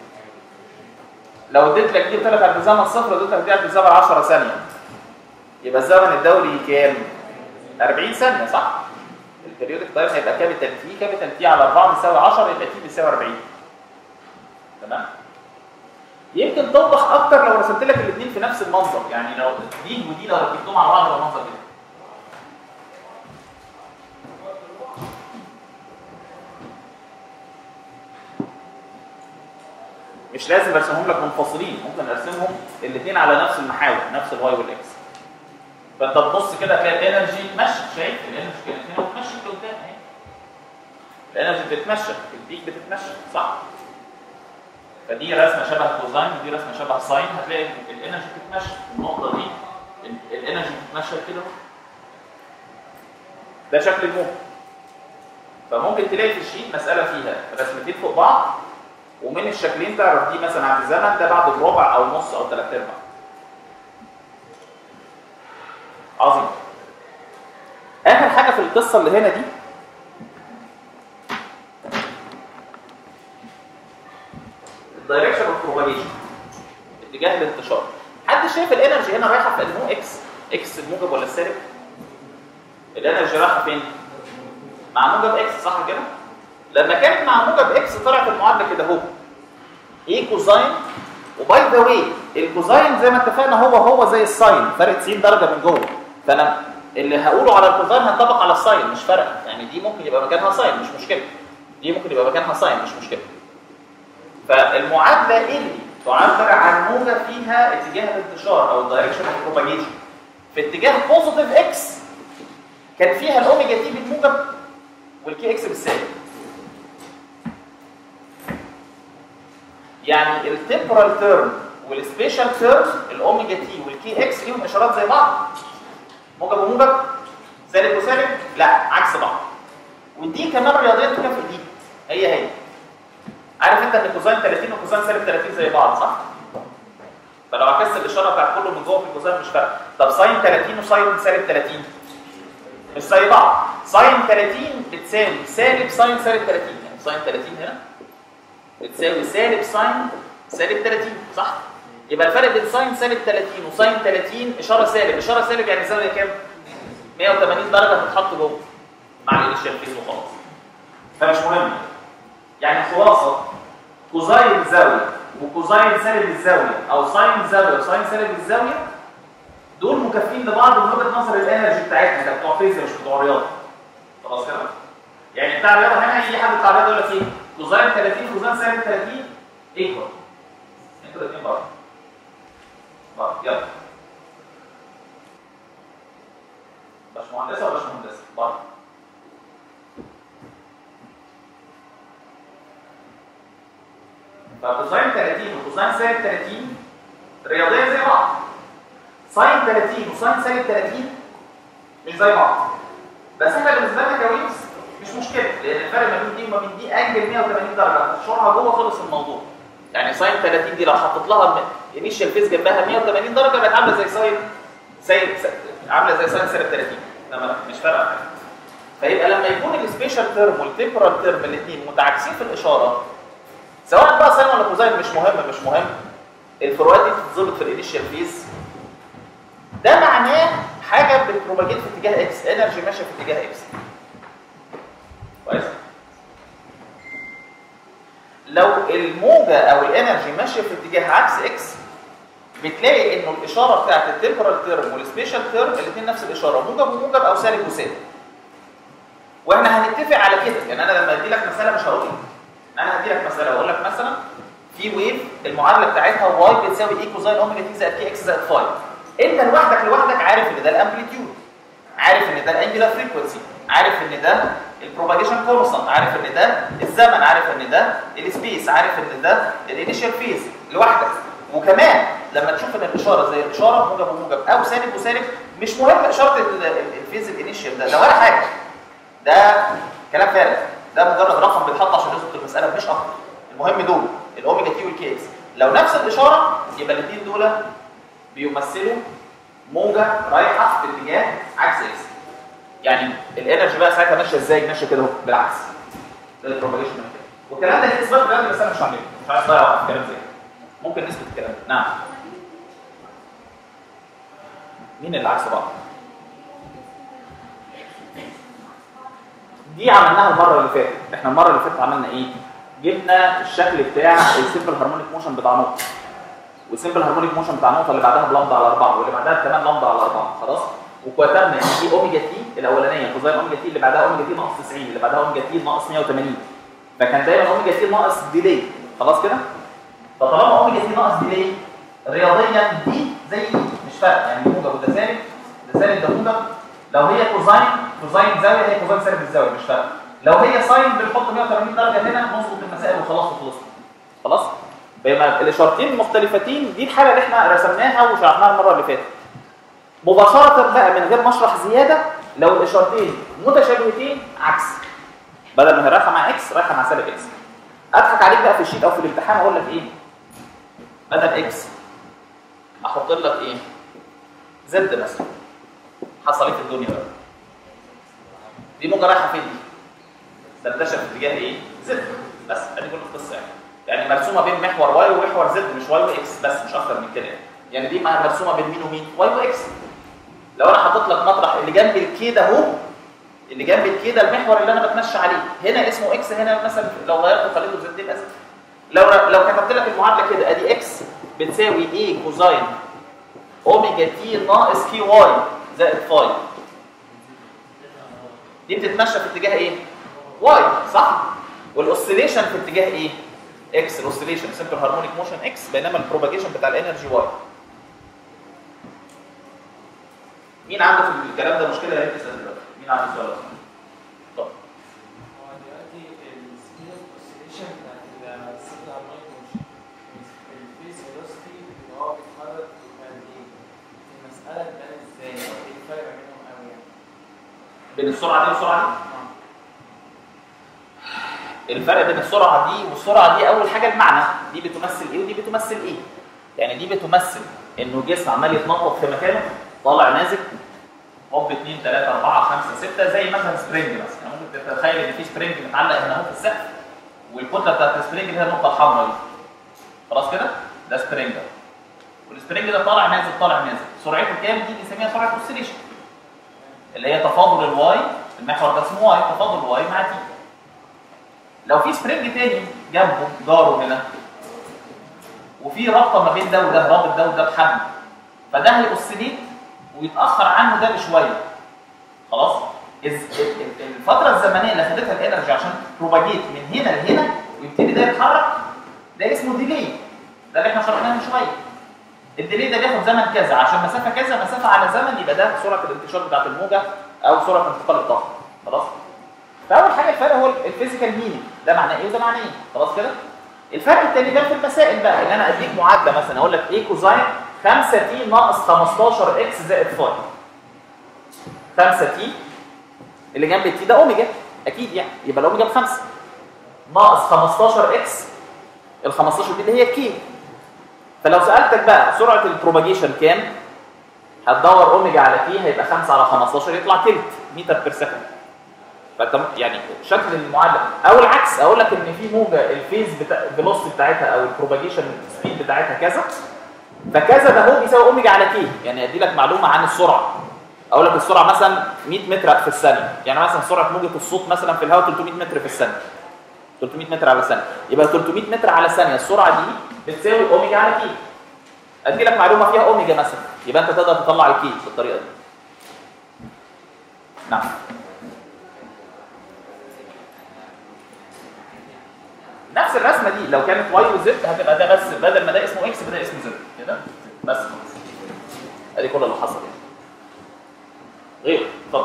A: لو اديت لك دي قلت لك عند زمن 0 واديت لك دي عند زمن 10 ثانيه، يبقى الزمن الدوري كام؟ 40 ثانيه، صح؟ البيريودك تايم هيبقى كابيتال تي على 4 بيساوي 10، يبقى تي بيساوي 40. تمام؟ يمكن توضح اكتر لو رسمت لك الاثنين في نفس المنظر، يعني لو دي ودي لو ركبتهم على بعض يبقى المنظر كده. مش لازم ارسمهم لك منفصلين، ممكن ارسمهم الاثنين على نفس المحاور، نفس الواي والاكس. فانت تبص كده تلاقي الانرجي ماشي، شايف الانرجي كده بتمشي لقدام اهي. الانرجي بتتمشى، البيك بتتمشى، صح؟ فدي رسمه شبه كوزاين ودي رسمه شبه ساين. هتلاقي الانرجي بتتمشى النقطه دي، الانرجي بتتمشى كده. ده شكل الموجة. فممكن تلاقي في الشيت مساله فيها رسمتين فوق بعض، ومن الشكلين تعرف دي مثلا عند الزمن ده بعد الربع او نص او ثلاث ارباع. عظيم. اخر حاجه في القصه اللي هنا دي الدايركشن اوف بروباجيشن، اتجاه الانتشار. حد شايف الانرجي هنا رايحه في انه اكس الموجب ولا السالب؟ الانرجي رايحه فين؟ مع موجب اكس، صح كده؟ لما كانت مع موجب اكس طلعت المعادله كده اهو، ايه كوزاين. وباي ذا واي الكوزاين زي ما اتفقنا هو زي الساين، فرق 90 درجه من جوه. فانا اللي هقوله على الكوزاين هنطبق على الساين، مش فارقه. يعني دي ممكن يبقى مكانها ساين مش مشكله، دي ممكن يبقى مكانها ساين مش مشكله. فالمعادله اللي تعبر عن موجه فيها اتجاه الانتشار او الدايركشن اوف بروباجيشن في اتجاه بوزيتيف اكس، كان فيها الاوميجا تي بالموجب والكي اكس بالسالب. يعني التمبورال تيرم والسبيشال تيرم الاوميجا تي والكي اكس ليهم اشارات زي بعض، موجب وموجب، سالب وسالب، لا عكس بعض. ودي كمان رياضيا تكافئ دي، هي عارف انت ان كوزين 30 وكوزين سالب 30 زي بعض، صح؟ فلو عكست الاشاره بتاعت كله من جوه في الكوزين مش فارقه. طب ساين 30 وساين سالب 30 مش زي بعض. ساين 30 بتساوي سالب ساين سالب 30، يعني ساين 30 هنا بتساوي سالب ساين سالب 30، صح؟ يبقى الفرق بين ساين سالب 30 وساين 30 اشاره سالب، اشاره سالب يعني زاويه كام؟ 180 درجه هتتحط جوه مع الانيشال فيز وخلاص. فمش مهم. يعني خلاصه كوزاين زاويه وكوزاين سالب الزاويه او ساين زاويه وساين سالب الزاويه دول مكافئين لبعض من وجهه نظر الانرجي بتاعتنا، ده بتوع فيزياء مش بتوع رياضه. خلاص كده؟ يعني بتاع الرياضه هنا يجي حد بتاع الرياضه يقول لك ايه؟ كوزاين 30 كوزاين سالب 30 ايكوال. انتوا الاثنين بره. يلا. باشمهندسه ولا باشمهندسه؟ بره. فكوزاين 30 وكوزاين سالب 30 رياضيا زي بعض. ساين 30 وساين سالب 30 مش زي بعض. بس احنا بالنسبه لنا كويس مش مشكله، لان الفرق ما بين دي وما بين دي انجل 180 درجه، هتشرحها جوه خلص الموضوع. يعني ساين 30 دي لو حطيت لها انيشال فيز جنبها 180 درجه بقت عامله زي ساين عامله زي ساين سالب 30، تمام؟ مش فارقه حاجه. فيبقى لما يكون السبيشال تيرم والتمبورال تيرم الاثنين متعاكسين في الاشاره، سواء بقى ساين ولا كوزاين مش مهم، الفروقات دي بتتظبط في الانيشال فيز. ده معناه حاجه بتبروباجيت في اتجاه اكس، انرجي ماشيه في اتجاه اكس. كويس؟ لو الموجه او الانرجي ماشيه في اتجاه عكس اكس، بتلاقي انه الاشاره بتاعت التمبورال تيرم والسبيشال تيرم الاثنين نفس الاشاره، موجب وموجب او سالب وسالب. واحنا هنتفق على كده. يعني انا لما ادي لك مساله مش هقول لك، انا هدي لك مساله واقول لك مثلا في ويف المعادله بتاعتها واي بتساوي اي كوزين اوميجا تي زائد كي اكس زائد فاي. انت لوحدك عارف ان ده الامبليتيود، عارف ان ده الانجلر فريكوينسي، عارف ان ده البروباجيشن كونستانت، عارف ان ده الزمن، عارف ان ده السبيس، عارف ان ده الانيشال فيز لوحدك. وكمان لما تشوف ان الاشاره زي الاشاره موجب وموجب او سالب وسالب، مش مهم اشاره الفيز الانيشال ده ولا حاجه، ده كلام فارغ، ده مجرد رقم بيتحط عشان يظبط المساله مش اكتر. المهم دول الاوميجا تي والكي اكس لو نفس الاشاره يبقى الاثنين دول بيمثلوا موجه رايحه في اتجاه عكس اكس. يعني الانرجي بقى ساعتها ماشيه ازاي؟ ماشيه كده بالعكس، ده البروباجيشن كده. والكلام ده ليه اثبات بجد، بس انا مش هعمله، مش عايز اضيع وقت في كلام زي كده. ممكن نثبت الكلام ده. نعم. مين اللي عكس بعض؟ دي عملناها المره اللي فاتت. احنا المره اللي فاتت عملنا ايه؟ جبنا الشكل بتاع السمبل هارمونيك موشن بتاع نقطه، والسمبل هارمونيك موشن بتاع النقطه اللي بعدها بلمبه على 4 واللي بعدها كمان لمبه على 4، خلاص؟ وكتبنا ان دي اوميجا تي الاولانيه كوزين اوميجا تي اللي بعدها اوميجا تي ناقص 90 اللي بعدها اوميجا تي ناقص 180. فكان دايما اوميجا تي ناقص ديلي، خلاص كده؟ فطالما اوميجا تي ناقص ديلي رياضيا دي زي دي مش فارقه، يعني موجب وده سالب، ده سالب ده موجب. لو هي كوزين زاويه هي كوزين سالب الزاويه مش فارقه. لو هي ساين بنحط 180 درجه هنا نظبط المسائل وخلاص وخلصنا. خلاص؟ بينما الاشارتين المختلفتين دي الحاله اللي احنا رسمناها وشرحناها المره اللي فاتت. مباشره بقى من غير ما اشرح زياده، لو الاشارتين متشابهتين عكس، بدل ما هي رايحه مع اكس رايحه مع سالب اكس. اضحك عليك بقى في الشيت او في الامتحان اقول لك ايه؟ بدل اكس احط لك ايه؟ زد مثلا. حصل ايه في الدنيا بقى؟ دي موجه رايحه فين دي؟ تنتشر في اتجاه ايه؟ زد بس. ادي كل القصه يعني مرسومه بين محور واي ومحور زد، مش واي واكس بس، مش اكتر من كده يعني دي مرسومه بين مين ومين؟ واي واكس. لو انا حطيت لك مطرح اللي جنب الكي ده اهو، اللي جنب الكي ده المحور اللي انا بتمشى عليه، هنا اسمه اكس، هنا مثلا لو غيرته وخليته زد يبقى زد. لو كتبت لك المعادله كده، ادي اكس بتساوي ايه كوزاين اوميجا تي ناقص كي واي زائد فاي، دي بتتمشى في اتجاه ايه؟ واي صح؟ والاوسيليشن في اتجاه ايه؟ اكس. الاوسيليشن سمبل هارمونيك موشن اكس، بينما البروباجيشن بتاع الانرجي واي. مين عنده في الكلام ده مشكله؟ يا ريت تسال دلوقتي. مين عنده سؤال اصلا؟ طب
B: هو دلوقتي السبيد اوف اوسيليشن بتاعت السمبل هارمونيك موشن الفيس فيلوسيتي اللي هو بيتحرك قد ايه؟ المساله تبان ازاي؟ او ايه الفرق ما بينهم قوي يعني؟
A: بين السرعه دي والسرعه دي؟ الفرق بين السرعه دي والسرعه دي اول حاجه المعنى، دي بتمثل ايه ودي بتمثل ايه؟ يعني دي بتمثل انه جسم عمال يتنطط في مكانه، طالع نازل، هوب 2 3 4 5 6، زي مثلا سبرينج مثلا. يعني ممكن تتخيل ان في سبرينج متعلق هنا اهو في السقف، والكتله بتاعت السبرينج اللي هي النقطه الحمراء دي. خلاص كده؟ ده سبرينج، والسبرينج ده طالع نازل طالع نازل، سرعته كام؟ دي بنسميها سرعه اوسيليشن، اللي هي تفاضل الواي، المحور ده اسمه واي، تفاضل واي مع تي. لو في سبرينج تاني جنبه جاره هنا، وفي رابطه ما بين ده وده، رابط ده وده بحبل، فده هيأوسيليت ويتاخر عنه ده بشويه. خلاص؟ الفتره الزمنيه اللي خدتها الانرجي عشان بروباجيت من هنا لهنا ويبتدي ده يتحرك، ده اسمه ديلي. ده اللي احنا شرحناه من شويه. الديلي ده بياخد زمن كذا، عشان مسافه كذا، مسافه على زمن، يبقى ده سرعه الانتشار بتاعت الموجه او سرعه انتقال الطاقه. خلاص؟ فاول حاجه الفرق هو الفيزيكال مينينج، ده معناه ايه وده معناه ايه. خلاص كده؟ الفرق الثاني ده في المسائل بقى، ان انا اديك معادله مثلا اقول لك ايه كوزاين 5 تي ناقص 15 اكس زائد فاي. 5 تي اللي جنب التي ده اوميجا اكيد يعني، يبقى الاوميجا ب5 ناقص 15 اكس، ال 15 دي اللي هي كي. فلو سالتك بقى سرعه البروباجيشن كام، هتدور اوميجا على كي، هيبقى 5 على 15 يطلع تلت متر بير سكند. فانت يعني شكل المعادله او العكس، اقول لك ان في موجه الفيز الفيلوسيتي بتاعتها او البروباجيشن سبيد بتاعتها كذا، فكذا ده هو بيساوي اوميجا على كي. يعني ادي لك معلومه عن السرعه، اقول لك السرعه مثلا 100 متر في الثانيه، يعني مثلا سرعه موجه الصوت مثلا في الهواء 300 متر في الثانيه، 300 متر على الثانيه، يبقى 300 متر على الثانيه السرعه دي بتساوي اوميجا على كي. ادي لك معلومه فيها اوميجا مثلا، يبقى انت تقدر تطلع الكي بالطريقه دي. نعم. نفس الرسمه دي لو كانت واي وزد هتبقى ده، بس بدل ما ده اسمه اكس بدا اسمه زد كده بس. ادي كل اللي حصل يعني. غير اتفضل.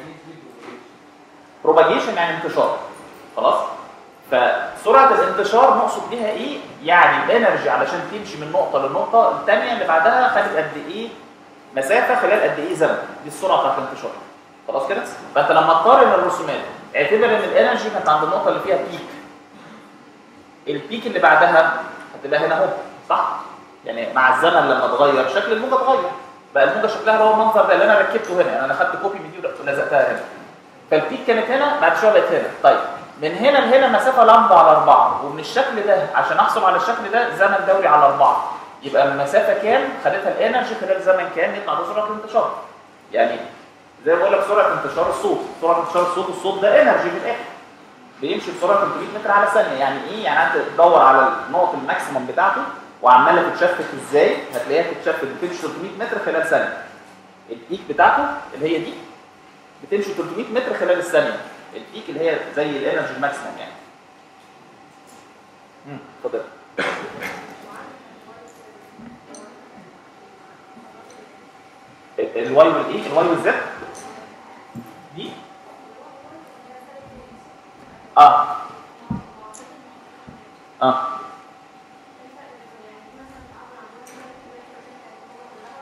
A: بروباجيشن يعني انتشار. خلاص؟ فسرعه الانتشار نقصد بيها ايه؟ يعني الانرجي علشان تمشي من نقطه للنقطه الثانيه اللي بعدها خدت قد ايه مسافه خلال قد ايه زمن، دي السرعه بتاعت الانتشار. خلاص كده؟ فانت لما تقارن الرسومات اعتبر ان الانرجي كانت عند النقطه اللي فيها بيك، البيك اللي بعدها هتبقى هنا اهو، صح؟ يعني مع الزمن لما اتغير شكل الموجه اتغير، بقى الموجه شكلها اللي هو المنظر ده اللي انا ركبته هنا، يعني انا خدت كوبي من دي ولزقتها هنا. فالبيك كانت هنا، بعد شويه بقت هنا. طيب من هنا لهنا مسافه لامدا على 4، ومن الشكل ده عشان احصل على الشكل ده زمن دوري على 4، يبقى المسافه كام خدتها الانرجي خلال زمن كام، يطلع ده سرعه الانتشار. يعني زي ما بقول لك سرعه انتشار الصوت، سرعه انتشار الصوت ده انرجي في الاخر بيمشي بسرعه 300 متر على الثانيه. يعني ايه؟ يعني انت تدور على النقطه الماكسيمم بتاعته وعماله تتشفت ازاي، هتلاقيها تتشفت بتمشي 300 متر خلال ثانيه. البيك بتاعته اللي هي دي بتمشي 300 متر خلال الثانيه، البيك اللي هي زي الانرجي الماكسيمم يعني. اتفضل. الواي والايه؟ الواي والزد دي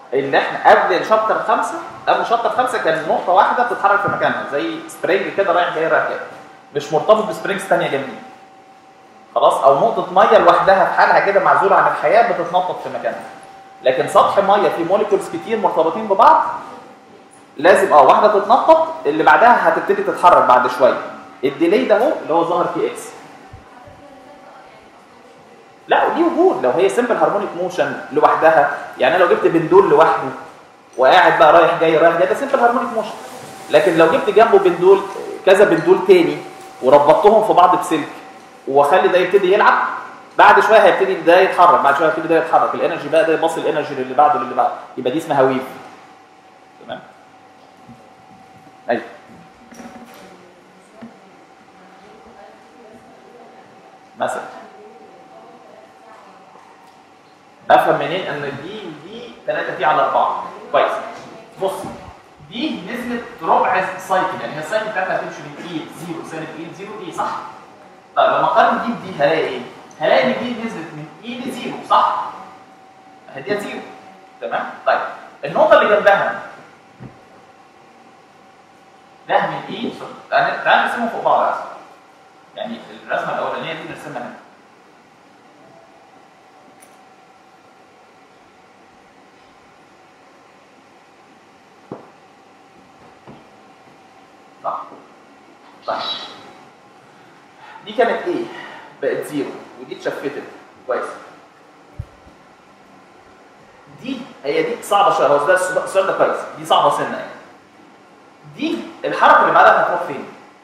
A: ان احنا قبل شابتر 5 كان نقطه واحده بتتحرك في مكانها زي سبرينج كده رايح جاي رايح جاي، مش مرتبط بسبرينجز ثانيه جنبيه. خلاص، او نقطه ميه لوحدها في حالها كده معزوله عن الحياه بتتنطط في مكانها. لكن سطح ميه فيه موليكولز كتير مرتبطين ببعض، لازم واحده تتنطط اللي بعدها هتبتدي تتحرك بعد شويه. الديلي ده اهو اللي هو ظاهر فيه اكس. لا دي وجود لو هي سمبل هارمونيك موشن لوحدها، يعني انا لو جبت بندول لوحده وقاعد بقى رايح جاي ده سمبل هارمونيك موشن. لكن لو جبت جنبه بندول كذا بندول تاني وربطتهم في بعض بسلك واخلي ده يبتدي يلعب، بعد شويه هيبتدي ده يتحرك، بعد شويه هيبتدي ده يتحرك، الانرجي بقى ده يبص الانرجي اللي بعده للي بعده، يبقى دي اسمها ويف. تمام. ايوه مثلا افهم منين ان دي 3 في على 4؟ كويس. بص دي نزلت ربع سايكل، يعني هي السايكل بتاعتها هتمشي من اي 0 سالب اي 0 دي صح؟ طيب لما اقارن دي بدي هلاقي ايه؟ هلاقي ان دي نزلت من اي ل 0 صح؟ هديها 0. تمام؟ طيب النقطه اللي جنبها ده من اي تعال نرسمهم فوق بعض اصلا. يعني الرسمه الاولانيه دي نرسمها هنا. صح؟ طيب دي كانت ايه؟ بقت 0 ودي اتشفتت. كويس. دي هي دي صعبه شويه، هو ده السؤال ده كويس، دي صعبه سنه يعني. دي الحركه اللي بعدها هتروح فين؟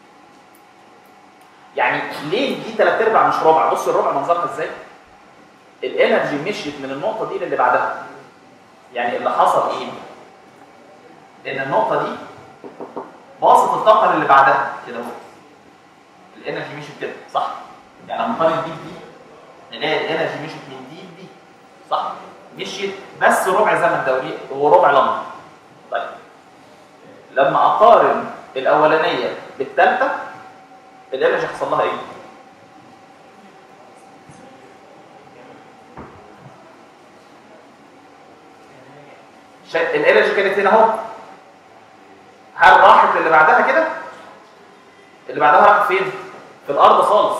A: يعني ليه دي 3/4 مش ربع؟ بص الربع منظرها ازاي؟ الانرجي مشيت من النقطه دي للي بعدها. يعني اللي حصل ايه؟ ان النقطه دي باصت الطاقه اللي بعدها كده اهو. الانرجي مشيت كده صح؟ يعني لما نقارن دي بدي نلاقي الانرجي مشيت من دي لدي صح؟ مشيت بس ربع زمن دوري وربع لمبه. طيب لما اقارن الاولانيه بالثالثه الانرجي حصل لها ايه؟ الانرجي كانت هنا اهو. هل راحت اللي بعدها كده؟ اللي بعدها راحت فين؟ في الارض خالص.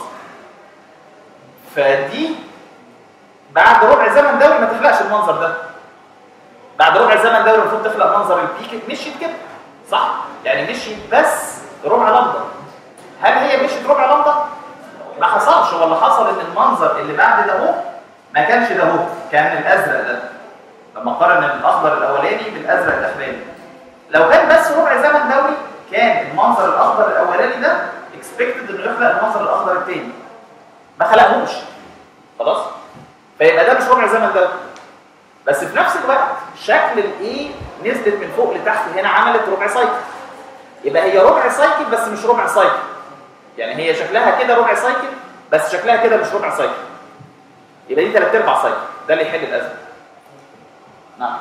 A: فدي بعد ربع زمن دوري ما تخلقش المنظر ده. بعد ربع زمن دوري المفروض تخلق منظر البيك، مشيت كده صح؟ يعني مشيت بس ربع لمبه. هل هي مشيت ربع لمبه؟ ما حصلش. هو اللي حصل ان المنظر اللي بعد ده اهو ما كانش ده اهو، كان الازرق ده. لما قارن الاخضر الاولاني بالازرق الاخراني، لو كان بس ربع زمن دوري كان المنظر الاخضر الاولاني ده اكسبكتد انه يخلق المنظر الاخضر الثاني. ما خلقهوش. خلاص؟ فيبقى ده مش ربع زمن دوري. بس في نفس الوقت شكل الايه نزلت من فوق لتحت هنا عملت ربع سايكل. يبقى هي ربع سايكل بس مش ربع سايكل. يعني هي شكلها كده ربع سايكل بس شكلها كده مش ربع سايكل. يبقى دي 3/4 سايكل. ده اللي يحل الازمه. نعم.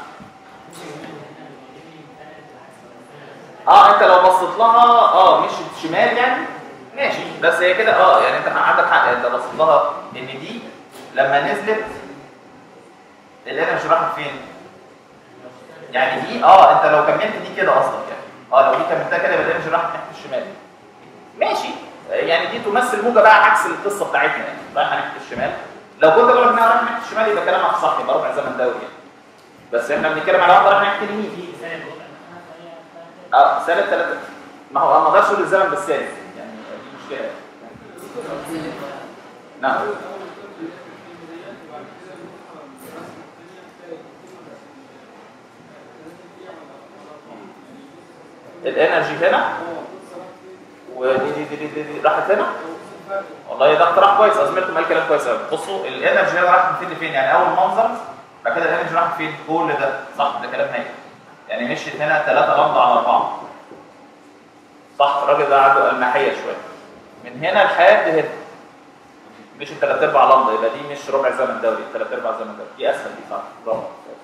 A: انت لو بصيت لها مشيت شمال يعني ماشي، بس هي كده يعني انت عندك حق. انت بصيت لها ان دي لما نزلت الانرجي راحت فين؟ يعني دي انت لو كملت دي كده اصلا يعني لو دي كملتها كده يبقى الانرجي راحت ناحيه الشمال. ماشي. يعني دي تمثل موجه بقى عكس القصه بتاعتنا يعني رايحه ناحيه الشمال. لو كنت بقول لك انها رايحه ناحيه الشمال يبقى كلامك صح، يبقى ربع زمن دوري يعني. بس احنا بنتكلم على واحده رايحه ناحيه اليمين. سالب 3. ما هو ما اقدرش اقول الزمن بالسالب يعني دي مشكله. نعم. الانرجي هنا ودي راحت هنا. والله ده اقتراح كويس، ازميلكم قال كلام كويس قوي. بصوا الانرجي هنا راحت من فين لفين؟ يعني اول منظر بعد كده الانرجي راحت فين؟ كل ده صح؟ ده كلام نايم. يعني مشيت هنا 3 لمبه على 4 صح؟ الراجل ده عنده الماحيه شويه. من هنا لحد هنا مشيت 3/4 لمبه، يبقى دي مش ربع زمن دوري، 3/4 زمن دوري. دي اسهل دي صح؟ برافو.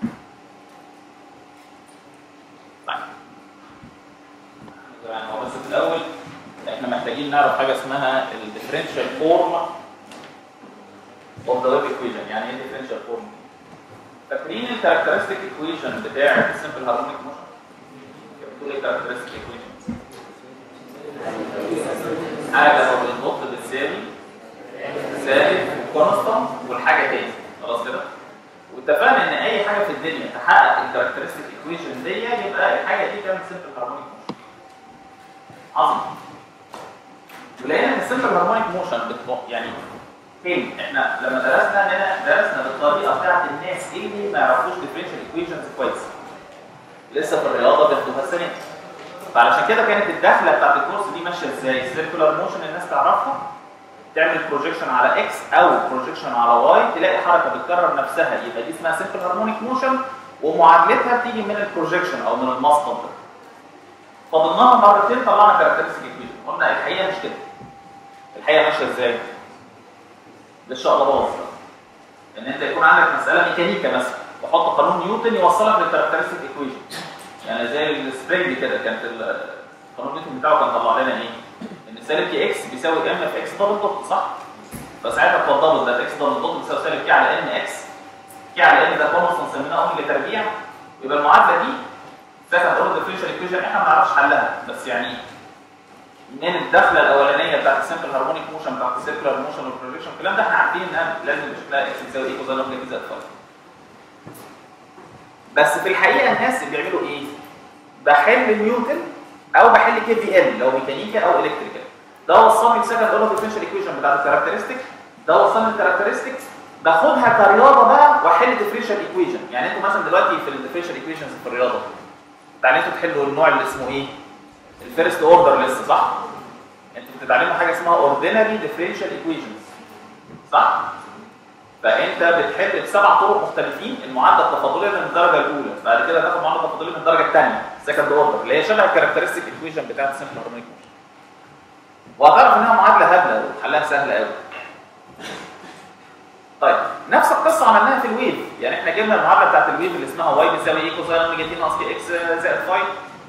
A: يعني هو بس في الاول احنا محتاجين نعرف حاجه اسمها الديفرنشال فورم اوف ذا ويف ايكويشن. يعني ايه ديفرنشال فورم؟ فاكرين الكاركترستيك ايكويشن بتاع السمبل هارمونيك موشن؟ بتقول ايه الكاركترستيك ايكويشن؟ حاجه لو النقطه بتساوي ثابت وكونستانت والحاجه تاني، خلاص كده؟ واتفقنا ان اي حاجه في الدنيا تحقق الكاركترستيك ايكويشن دي يبقى الحاجه دي كانت سمبل هارمونيك موشن. عظيم. ولقينا ان السمبل هارمونيك موشن يعني فين؟ احنا لما درسنا بالطريقه بتاعت الناس اللي ما يعرفوش ديفرنشال ايكويشنز كويس. لسه في الرياضه بياخدوها السنه دي. فعلشان كده كانت الدخله بتاعت الكورس دي ماشيه ازاي؟ السيركولار موشن الناس تعرفها، تعمل بروجيكشن على اكس او بروجيكشن على واي، تلاقي حركه بتكرر نفسها، يبقى دي اسمها سمبل هارمونيك موشن، ومعادلتها بتيجي من البروجيكشن او من المسقط ده. فضلناها مرتين طلعنا كاركترستيك ايكويشن، قلنا الحقيقه مش كده. الحقيقه ماشيه ازاي؟ بالشقلباظ. ان انت يكون عندك مساله ميكانيكا مثلا، تحط قانون نيوتن يوصلك للكاركترستيك ايكويشن. يعني زي السبرينج كده، كانت قانون نيوتن بتاعه كان طلع لنا ايه؟ ان سالب كي اكس بيساوي ام في اكس دبل دوت، صح؟ فساعتها اتفضلت ده اكس دبل دوت بيساوي سالب كي على ان اكس. كي على ان ده كونستانت سميناه اوميجا تربيع. يبقى المعادله دي سكند اوردر ديفرنشال ايكويشن احنا ما نعرفش حلها، بس يعني من الدخله الاولانيه بتاعت السمبل هارمونيك موشن بتاعت السيركلر موشن والبروجيكشن الكلام ده احنا عارفين انها لازم يبقى شكلها اكس بيساوي ايه كوزين اوميجا تي زائد فاي. بس في الحقيقه الناس اللي بيعملوا ايه؟ بحل نيوتن او بحل كي في ال لو ميكانيكا او الكتريكال. ده وصلني لسكند اوردر ديفرنشال ايكويشن بتاعت الكاركترستيك، ده وصلني الكاركترستيك باخدها كرياضه بقى واحل ديفرنشال ايكويشن. يعني انتوا مثلا دلوقتي في الديفرنشال ايكويشنز في الرياضه اتعلمتوا تحلوا النوع اللي اسمه ايه؟ الفيرست اوردر لسه، صح؟ انتوا بتتعلموا حاجه اسمها اوردينري ديفرنشال ايكويشنز، صح؟ فانت بتحل بسبع طرق مختلفين المعادله التفاضليه من الدرجه الاولى، بعد كده تاخد معادله تفاضليه من الدرجه الثانيه سكند اوردر اللي هي شبه الكاركترستيك ايكويشن بتاعت السمبل هارمونيك موشن. وهتعرف انها معادله هبله وحلها سهل قوي. طيب نفس القصه عملناها في الويف، يعني احنا جبنا المعادله بتاعت الويف اللي اسمها واي بيساوي ايه كوزين اوميجا تي ناقص كي اكس زائد فاي،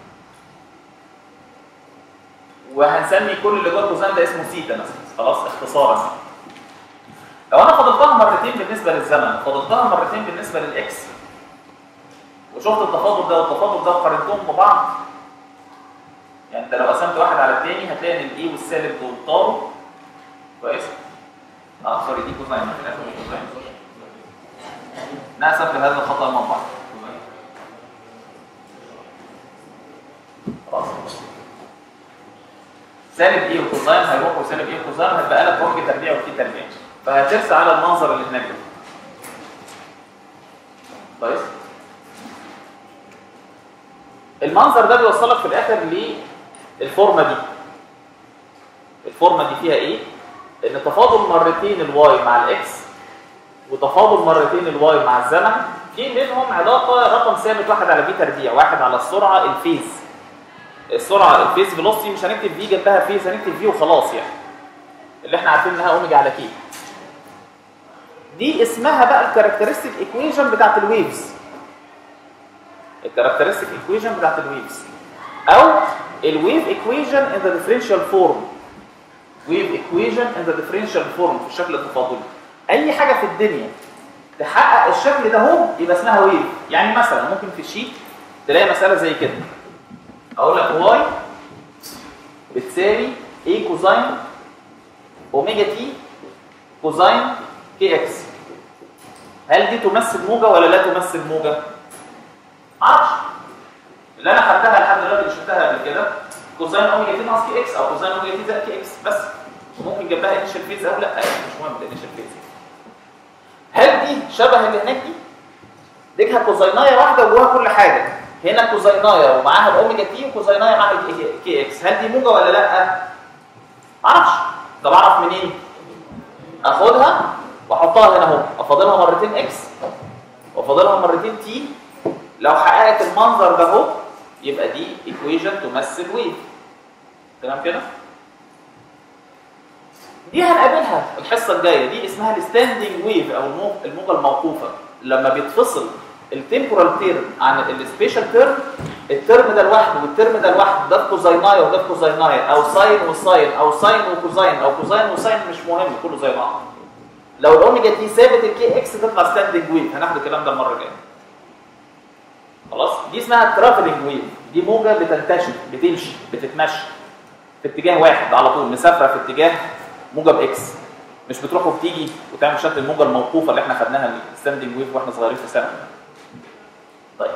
A: وهنسمي كل اللي جوه الكوزين ده اسمه سيتا مثلا، خلاص اختصارا. لو انا فضلتها مرتين بالنسبه للزمن، فضلتها مرتين بالنسبه للاكس، وشفت التفاضل ده والتفاضل ده وقارنتهم ببعض، يعني انت لو قسمت واحد على الثاني هتلاقي ان الاي والسالب دول طاروا، كويس؟ سوري دي كوزين، في الاخر مش كوزين، نأسف لهذا الخطأ المطبع. خلاص سالب ايه وكوزين هيروح، وسالب ايه وكوزين هتبقى لك اوميجا تربيع وكي تربيع، فهترسى على المنظر اللي هناك ده. كويس؟ المنظر ده بيوصلك في الاخر للفورمه دي. الفورمه دي فيها ايه؟ ان تفاضل مرتين الواي مع الاكس وتفاضل مرتين الواي مع الزمن في بينهم علاقه رقم ثابت واحد على في تربيع، واحد على السرعه الفيز. السرعه الفيز فيلوسيتي مش هنكتب في جنبها فيز، هنكتب في وخلاص، يعني اللي احنا عارفين انها اوميجا على كي. دي اسمها بقى الكاركترستيك ايكويشن بتاعت الويفز. الكاركترستيك ايكويشن بتاعت الويفز او الويف ايكويشن ان ذا ديفرنشال فورم. ويف ايكويشن ان ذا ديفرنشال فورم في الشكل التفاضلي. اي حاجه في الدنيا تحقق الشكل ده اهو يبقى اسمها ويف. يعني مثلا ممكن في الشيت تلاقي مساله زي كده، اقول لك واي بتساوي ايه كوزين اوميجا تي كوزين كي اكس. هل دي تمثل موجه ولا لا تمثل موجه؟ معرفش. اللي انا خدتها لحد دلوقتي اللي شفتها قبل كده كوزين اوميجا تي ناقص كي اكس او كوزين اوميجا تي زائد كي اكس بس. وممكن جنبها انيشال فيز او لا، مش مهم الانيشال فيز. هل دي شبه اللي هناك دي؟ ديكها كوزينايه واحده وجواها كل حاجه. هنا كوزينايه ومعاها الاوميجا تي وكوزينايه معاها كي اكس. هل دي موجه ولا لا؟ معرفش. طب اعرف منين؟ اخدها واحطها هنا اهو، افاضلها مرتين اكس وافاضلها مرتين تي. لو حققت المنظر ده اهو يبقى دي ايكويشن تمثل ويف. تمام كده؟ دي هنقابلها الحصه الجايه، دي اسمها الستاندنج ويف او الموجه الموقوفه. لما بيتفصل التمبورال تيرم عن السبيشال تيرم، الترم ده لوحده والترم ده لوحده، ده كوزينايه وده كوزينايه، او ساين وساين او ساين وكوزين او كوزين وساين، مش مهم كله زي بعض. لو الاوميجا تي ثابت الكي اكس تطلع ستاندنج ويف، هناخد الكلام ده المره الجايه. خلاص؟ دي اسمها ترافلنج ويف، دي موجه بتنتشر بتمشي بتتمشى في اتجاه واحد على طول، مسافره في اتجاه موجب اكس، مش بتروح وبتيجي وتعمل شكل الموجه الموقوفه اللي احنا خدناها الستاندنج ويف واحنا صغيرين في ثانوي. طيب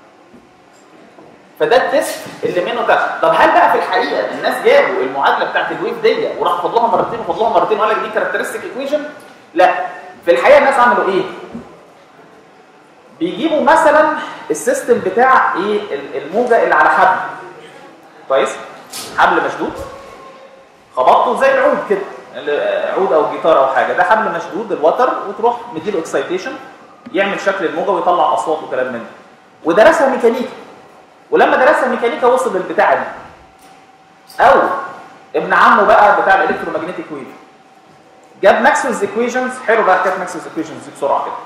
A: فده التست اللي منه تحت. طب هل بقى في الحقيقه الناس جابوا المعادله بتاعت الويف دي وراح فضلوها مرتين وفضلوها مرتين وقال لك دي كاركترستيك ايكويشن؟ لا، في الحقيقه الناس عملوا ايه؟ بيجيبوا مثلا السيستم بتاع ايه الموجه اللي على حبل، كويس؟ حبل مشدود خبطته زي العود كده، عود او جيتار او حاجه، ده حبل مشدود الوتر، وتروح مديله اكسايتيشن يعمل شكل الموجه ويطلع اصوات وكلام من ده. ودرسها ميكانيكا، ولما درسها ميكانيكا وصل للبتاع دي. او ابن عمه بقى بتاع الالكترومagnetic ويف جاب ماكسويلز ايكويشنز. حلو بقى كانت ماكسويلز ايكويشنز دي بسرعه كده.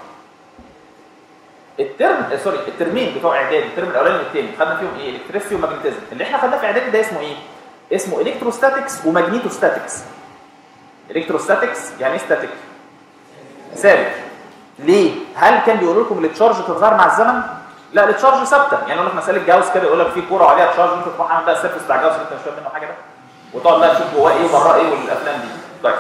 A: الترمين بتوع اعدادي، الترم الاولاني والثاني خدنا فيهم ايه؟ الكتريستي وماجنتيزم. اللي احنا خدناه في اعدادي ده اسمه ايه؟ اسمه الكتروستاتكس وماجنيتوستاتكس. الكتروستاتكس يعني ايه ستاتيك؟ ثابت. ليه؟ هل كان بيقول لكم التشارج تتغير مع الزمن؟ لا، التشارج ثابته. يعني يقول لك مساله جاوس كده، يقول لك في كوره وعليها تشارج، انت تروح عامل بقى السيرفس بتاع جاوس اللي انت مش فاهم منه حاجه ده، وتقعد بقى تشوف جواه ايه وبراه ايه والافلام دي. طيب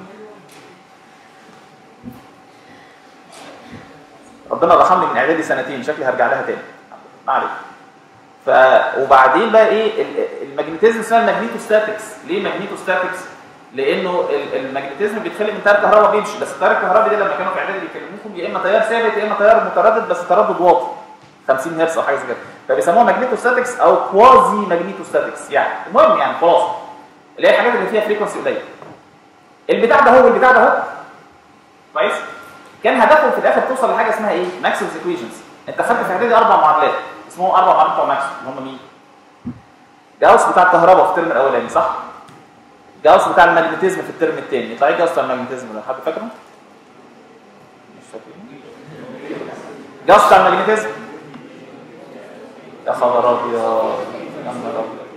A: ربنا رحمني من اعدادي سنتين، شكلي هرجع لها تاني ما عليك. وبعدين بقى ايه الماجنتيزم اسمها الماجنيتوستاتكس. ليه ماجنيتوستاتكس؟ لانه الماجنتيزم بيتخلق من تيار كهرباء بيمشي، بس التيار الكهربائي ده لما كانوا في اعدادي بيكلموكم يا اما تيار ثابت يا اما تيار متردد، بس تردد واطي 50 هرتز او حاجه زي كده، فبيسموها ماجنيتوستاتكس او كوازي ماجنيتوستاتكس. يعني المهم يعني خلاص اللي هي الحاجات اللي فيها فريكونسي قليل. البتاع ده هو البتاع ده هو كويس. كان هدفهم في الاخر توصل لحاجه اسمها ايه؟ ماكسويلز ايكويشنز. انت خدت في اعدادي 4 معادلات اسمهم 4 معادلات بتوع ماكسويل، اللي هم مين؟ جاوس بتاع الكهرباء في الترم الاولاني صح؟ جاوس بتاع الماجنتيزم في الترم الثاني. يطلع ايه جاوس بتاع الماجنتيزم ده؟ حد فاكره؟ مش فاكرين؟ جاوس بتاع الماجنتيزم يا خبر ابيض يا نهار ابيض.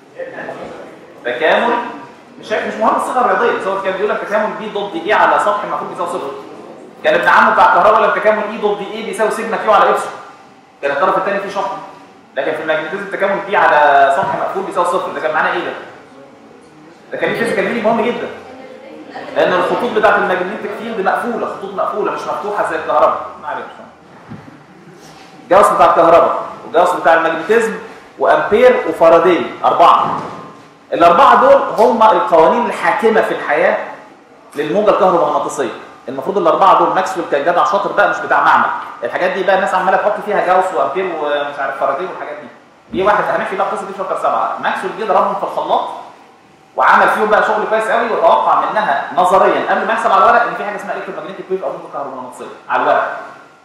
A: تكامل مش مهم الصيغه الرياضيه، بس هو كان بيقول لك تكامل بي ضد ايه على سطح المفروض بيساوي صفر. كان ابن عمه بتاع الكهرباء لما تكامل اي ضد ايه بيساوي سيجما كيو على ابسلون، كان الطرف الثاني فيه شحنه. لكن في الماجنتيزم تكامل بي على سطح مقفول بيساوي صفر. ده كان معناه ايه ده؟ ده كان فيزيكال مينينج مهم جدا، لان الخطوط بتاعت الماجنتيك فيلد مقفوله، خطوط مقفوله مش مفتوحه زي الكهرباء. ما عليكش. جاوس بتاع الكهرباء وجاوس بتاع الماجنتيزم وامبير وفاراداي، 4. الاربعه دول هم القوانين الحاكمه في الحياه للموجه الكهرومغناطيسيه. المفروض الاربعه دول ماكسويل كان جدع شاطر بقى مش بتاع معمل. الحاجات دي بقى الناس عماله تحط فيها جاوس وامبير ومش عارف فاراداي والحاجات دي. في واحد هنحكي بقى القصه دي في شابتر 7. ماكسويل جه ضربهم في الخلاط وعمل فيهم بقى شغل كويس قوي، وتوقع منها نظريا قبل ما يحصل على الورق ان في حاجه اسمها الكترومagnetic ويف او موجه كهرومغناطيسيه على الورق.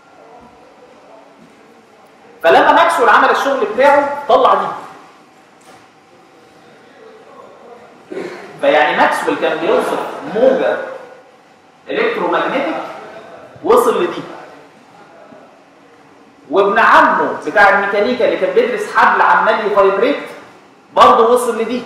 A: فلما ماكسويل عمل الشغل بتاعه طلع دي. فيعني ماكسويل كان بيوصف موجه الكترومagnetic وصل لدي. وابن عمه بتاع الميكانيكا اللي كان بيدرس حبل عمال يفايبريت برضه وصل لدي.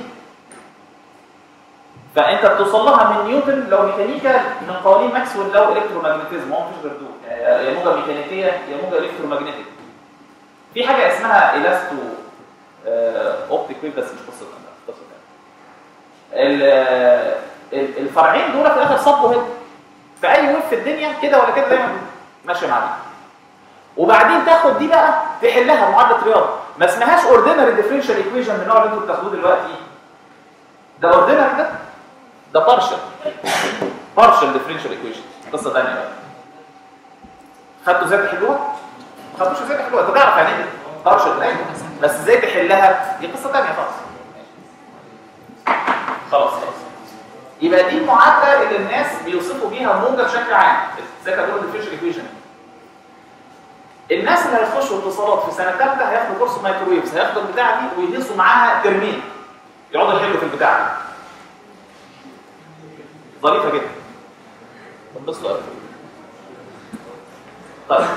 A: فانت بتوصل لها من نيوتن لو ميكانيكا، من قوانين ماكسويل لو الكترومagnetism. هو مفيش غير دول، يا موجه ميكانيكيه يا موجه الكترومagnetic. في حاجه اسمها الاستو اوبتيك ويف، بس مش قصتنا ده، قصه ثانيه. الفرعين دول في الاخر صبوا هنا في اي ويف في الدنيا كده ولا كده دايما ماشيه مع دي. وبعدين تاخد دي بقى تحلها معادله رياضه ما اسمهاش اوردينري ديفرنشال ايكويشن من النوع اللي انتوا بتاخدوه دلوقتي. ده اوردينري، ده بارشل ديفرنشال ايكويشن، قصه ثانيه بقى. خدتوا ازاي تحلوها؟ ما خدتوش ازاي تحلوها. انت تعرف يعني ايه بارشل، بس ازاي تحلها دي قصه ثانيه خالص. خلاص يبقى دي المعادله اللي الناس بيوصفوا بيها موجه بشكل عام، ازاي تقولوا ديفرنشال ايكويشن. الناس اللي هيخشوا اتصالات في سنه ثالثه هياخدوا كورس مايكروويفز، هياخدوا البتاعه دي ويدرسوا معاها ترمين يقعدوا يحلوا في البتاعه دي. ظريفه جدا. طب بصوا طيب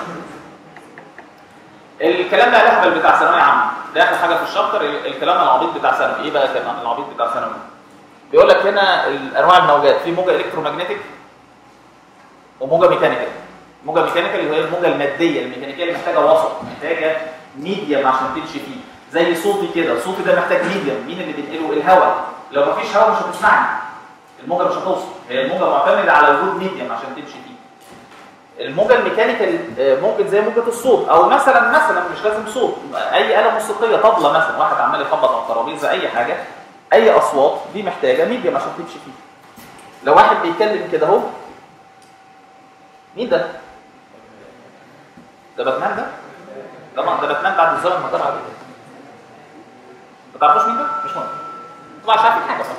A: الكلام ده الاهبل بتاع ثانويه عامه، ده اخر حاجه في الشابتر. الكلام العبيط بتاع ثانوي. ايه بقى كان العبيط بتاع ثانوي؟ بيقول لك هنا انواع الموجات. في موجه الكترومagnetic وموجه ميكانيكال. موجه ميكانيكال اللي هي الموجه الماديه الميكانيكيه اللي محتاجه وسط، محتاجه ميديم عشان تمشي فيه. زي صوتي كده، صوتي ده محتاج ميديم. مين اللي بينقله؟ الهواء. لو مفيش هواء مش هتسمعني، الموجه مش هتوصل. هي الموجه معتمده على وجود ميديم عشان تمشي فيه. الموجه الميكانيكال ممكن زي موجه الصوت، او مثلا مش لازم صوت، اي آلة موسيقيه، طبله مثلا، واحد عمال يخبط على الترابيزه، اي حاجه، اي اصوات دي محتاجه ميديم عشان تمشي فيه. لو واحد بيتكلم كده اهو، مين ده؟ ده باتمان ده؟ ده باتمان بعد الزمن ما طلع عليه. ما تعرفوش مين ده؟ مش مهم. طبعا مش عارفين حاجه صح.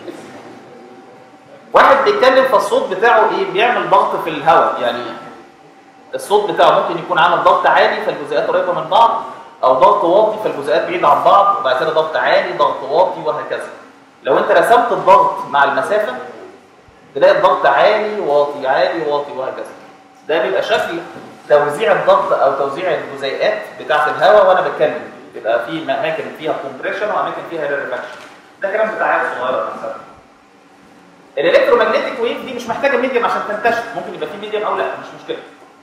A: واحد بيتكلم فالصوت بتاعه ايه؟ بيعمل ضغط في الهواء، يعني الصوت بتاعه ممكن يكون عامل ضغط عالي فالجزيئات قريبه من بعض، او ضغط واطي فالجزيئات بعيده عن بعض، وبعد كده ضغط عالي، ضغط واطي، وهكذا. لو انت رسمت الضغط مع المسافه تلاقي الضغط عالي واطي عالي واطي وهكذا. ده بيبقى شكل توزيع الضغط او توزيع الجزيئات بتاعه الهواء وانا بتكلم. بيبقى في اماكن فيها كومبريشن واماكن فيها ريفاكشن. ده كلام بتاع عيال صغيره مثلا. الالكترومagnetic ويف دي مش محتاجه ميديم عشان تنتشر، ممكن يبقى في ميديم او لا، مش مشكله.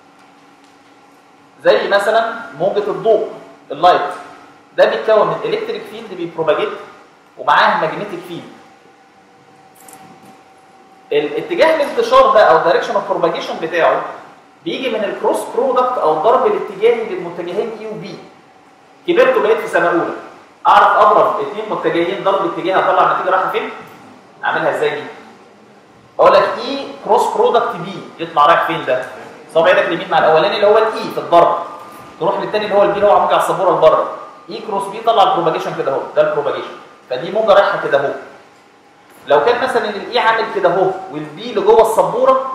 A: زي مثلا موجه الضوء، اللايت، ده بيتكون من الكتريك فيلد بيبروباجيت ومعاه ماجنتيك فيلد. الاتجاه الانتشار ده او دايركشن اوف بروباجيشن بتاعه بيجي من الكروس برودكت او الضرب الاتجاهي للمتجهين اي وبي. كبرت وبقيت في سنه اولى، اعرف اضرب اثنين متجهين ضرب اتجاهي اطلع النتيجه رايحه فين؟ اعملها ازاي دي؟ اقول لك اي كروس برودكت بي يطلع رايح فين ده؟ صوابع ايدك اليمين مع الاولاني اللي هو الاي في الضرب، تروح للثاني اللي هو البي اللي هو عمود على السبوره لبره. اي كروس بي طلع البروباجيشن كده اهو، ده البروباجيشن. فدي موجه رايحه كده اهو. لو كان مثلا الاي عامل كده اهو والبي اللي جوه السبوره،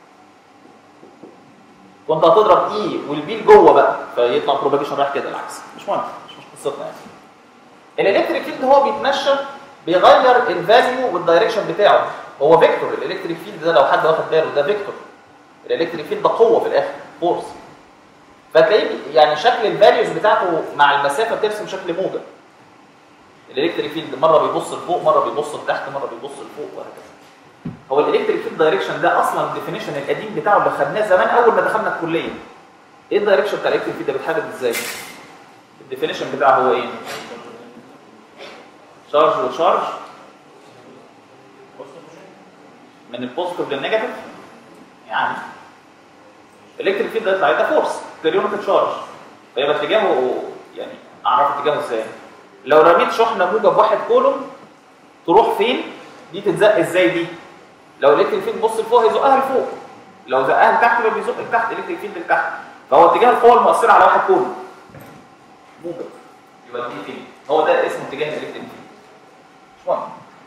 A: كنت هتضرب اي والبي لجوه بقى، فيطلع بروباجيشن رايح كده العكس. مش مهم، مش قصتنا يعني. الالكتريك فيلد هو بيتمشى بيغير الفاليو والدايركشن بتاعه. هو فيكتور. الالكتريك فيلد ده لو حد واخد باله ده فيكتور. الالكتريك فيلد ده قوه في الاخر، فورس. فتلاقيه يعني شكل الفاليوز بتاعته مع المسافه بترسم شكل موجه. الالكتريك فيلد مره بيبص لفوق، مره بيبص لتحت، مره بيبص لفوق، وهكذا. هو الالكتريك فيلد دايركشن ده اصلا الديفينيشن القديم بتاعه اللي خدناه زمان اول ما دخلنا الكليه. ايه الدايركشن بتاع الالكتريك فيلد ده بيتحدد ازاي؟ الديفينيشن بتاعه هو ايه؟ شارج وشارج من البوزيتيف للنيجاتيف، يعني الالكتريك فيلد ده يطلع ده فورس بيريونيك تشارج، فيبقى اتجاهه يعني اعرف اتجاهه ازاي؟ لو رميت شحنه موجب واحد كولوم تروح فين؟ دي تتزق ازاي دي؟ لو الالكتريك فيلد بص لفوق هيزقها لفوق، لو زقها لتحت يبقى بيزق لتحت، الالكتريك فيلد لتحت. فهو اتجاه القوه المؤثره على واحد كولوم موجب، يبقى دي فين؟ هو ده اسمه اتجاه الالكتريك فيلد. مش مهم.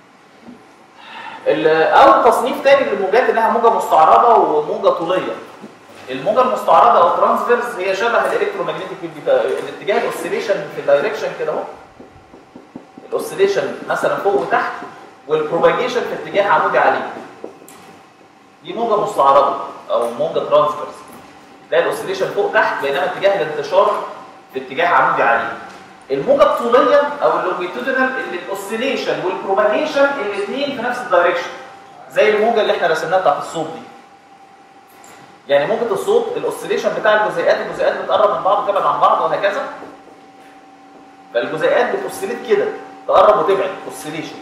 A: او تصنيف تاني للموجات انها موجه مستعرضه وموجه طوليه. الموجه المستعرضه او ترانسفيرس هي شبه الالكترومagnetic فيلد، الاتجاه الاوسيليشن في الدايركشن كده اهو. الاوسيليشن مثلا فوق وتحت، والبروباجيشن في اتجاه عمودي عليه. دي موجه مستعرضه او موجه ترانسفيرس. تلاقي الاوسيليشن فوق تحت بينما اتجاه الانتشار في اتجاه عمودي عليه. الموجه الطوليه او اللونجيتودينال اللي الاوسيليشن والبروباجيشن الاثنين في نفس الدايركشن، زي الموجه اللي احنا رسمناها بتاعت الصوت دي. يعني موجه الصوت الاوسيليشن بتاع الجزيئات بتقرب من بعض وتبعد عن بعض وهكذا. فالجزيئات بتوسيليت كده، تقرب وتبعد، اوسيليشن.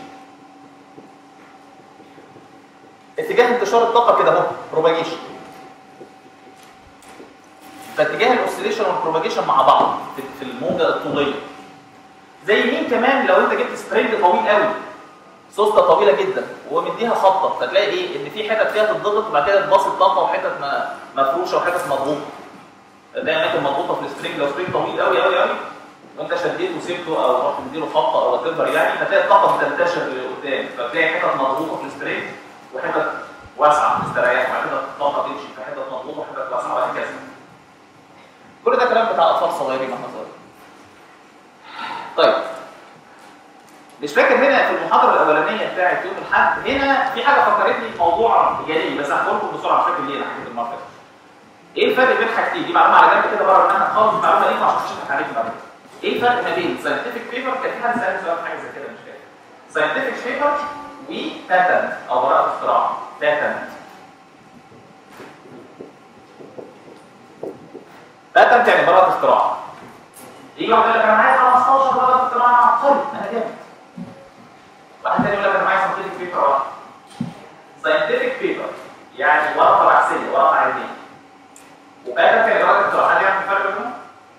A: اتجاه انتشار الطاقه كده اهو، بروباجيشن. فاتجاه الاوسيليشن والبروباجيشن مع بعض في الموجه الطوليه. زي مين كمان؟ لو انت جبت سترينج طويل قوي، سوسته طويله جدا ومديها خطه، فتلاقي ايه؟ ان في حتت فيها تتضغط وبعد كده تباص الطاقه، وحتت مفروشه وحتت مضغوطه. تلاقي اماكن مضغوطه في السترينج لو سترينج طويل قوي قوي قوي وانت شديته وسبته او رحت مديله خبطه او وات يعني، فتلاقي الطاقه بتنتشر لقدام، فتلاقي حتت مضغوطه في السترينج وحتت واسعه مستريحه، وبعد كده الطاقه تمشي في حتت مضغوطه وحتت واسعه وهكذا. كل ده كلام بتاع اطفال صغيرين واحنا صغيرين. طيب مش فاكر هنا في المحاضره الاولانيه بتاعت يوم الاحد هنا في حاجه فكرتني بموضوع جانبي، بس هقول لكم بسرعه مش فاكر ليه انا حكيت المره اللي ايه الفرق بين حاجتين؟ دي معلومه على جنب كده بره المنهج خالص، المعلومه دي عشان اشرح عليكم بعد كده. ايه الفرق ما بين ساينتفك بيبر؟ كان في حد سالني سؤال حاجه زي كده مش فاكر. ساينتفك بيبر وباتنت او براءه اختراع. باتنت باتنت يعني براءة اختراع. يجي واحد يقول لك انا معايا 15 براءة اختراع عبقري انا جامد. واحد تاني يقول لك انا معايا ساينتفك بيبر واحد. ساينتفك بيبر يعني ورقه بحثيه ورقه علميه. وباتنت يعني براءة اختراع. حد يعرف الفرق بينهم؟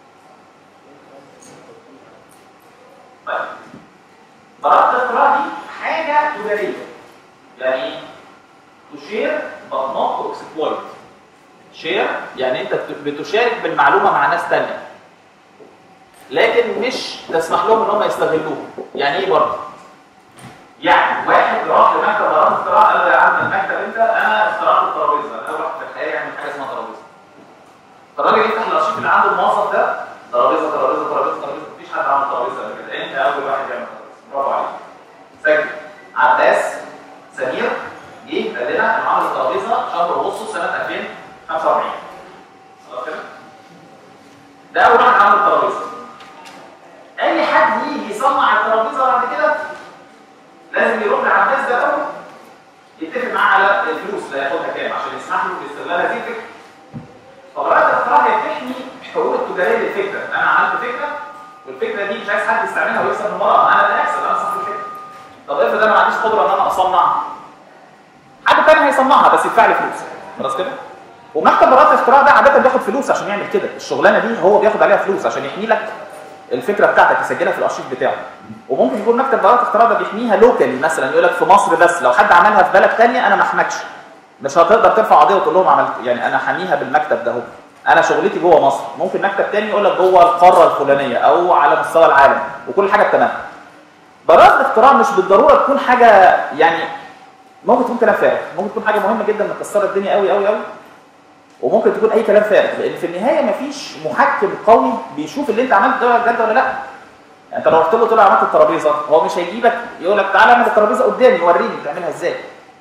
A: طيب براءة الاختراع دي حاجه تجاريه. يعني ايه؟ تشير but not to exploit. شير يعني انت بتشارك بالمعلومه مع ناس ثانيه لكن مش تسمح لهم ان هم يستغلوها. يعني ايه برضه؟ يعني واحد راح لمكتب براءة اختراع قال له يا عم المكتب انت انا اخترعت الترابيزه، انا رحت في الحقيقه يعمل حاجه اسمها ترابيزه. فالراجل يفتح الارشيف اللي عنده الموظف ده ترابيزه ترابيزه ترابيزه ترابيزه، مفيش حد عمل ترابيزه قبل كده، انت اول واحد يعمل ترابيزه. برافو عليك. سجل عباس سمير جه قال لنا انه عمل الترابيزه شهر اغسطس سنه 2045. خلاص كده؟ ده اول واحد عمل الترابيزه. اي حد يجي يصنع الترابيزه بعد كده لازم يروح لعباس ده الاول يتفق معاه على الفلوس اللي هياخدها كام عشان يسمح له باستغلال هذه الفكره. فبراءة الاختراع هي بتحمي الحقوق التجاريه للفكره. انا عملت فكره والفكره دي مش عايز حد يستعملها ويكسب من وراها، انا اللي هكسب، انا صاحب الفكره. طب افرض انا ما عنديش قدره ان انا اصنع، حد تاني هيصنعها بس يدفع لي فلوس. خلاص كده؟ ومكتب براءة الاختراع ده عاده بياخد فلوس عشان يعمل كده، الشغلانه دي هو بياخد عليها فلوس عشان يحمي لك الفكره بتاعتك يسجلها في الارشيف بتاعه. وممكن يكون مكتب براءة الاختراع ده بيحميها لوكالي، مثلا يقول لك في مصر بس، لو حد عملها في بلد ثانيه انا ما احمكش. مش هتقدر ترفع قضيه وتقول لهم عملت، يعني انا حاميها بالمكتب ده اهو. انا شغلتي جوه مصر، ممكن مكتب ثاني يقول لك جوه القاره الفلانيه او على مستوى العالم وكل حاجه تمام. براءة الاختراع مش بالضروره تكون حاجه، يعني ممكن تكون كلام فارغ، ممكن تكون حاجه مهمه جدا مكسره الدنيا قوي قوي قوي، وممكن تكون اي كلام فارغ، لان في النهايه مفيش محكم قوي بيشوف اللي انت عملته ده بجد ولا لا. يعني انت لو رحت له طلع عملت الترابيزه، هو مش هيجيبك يقول لك تعالى اعمل الترابيزه قدامي وريني بتعملها ازاي.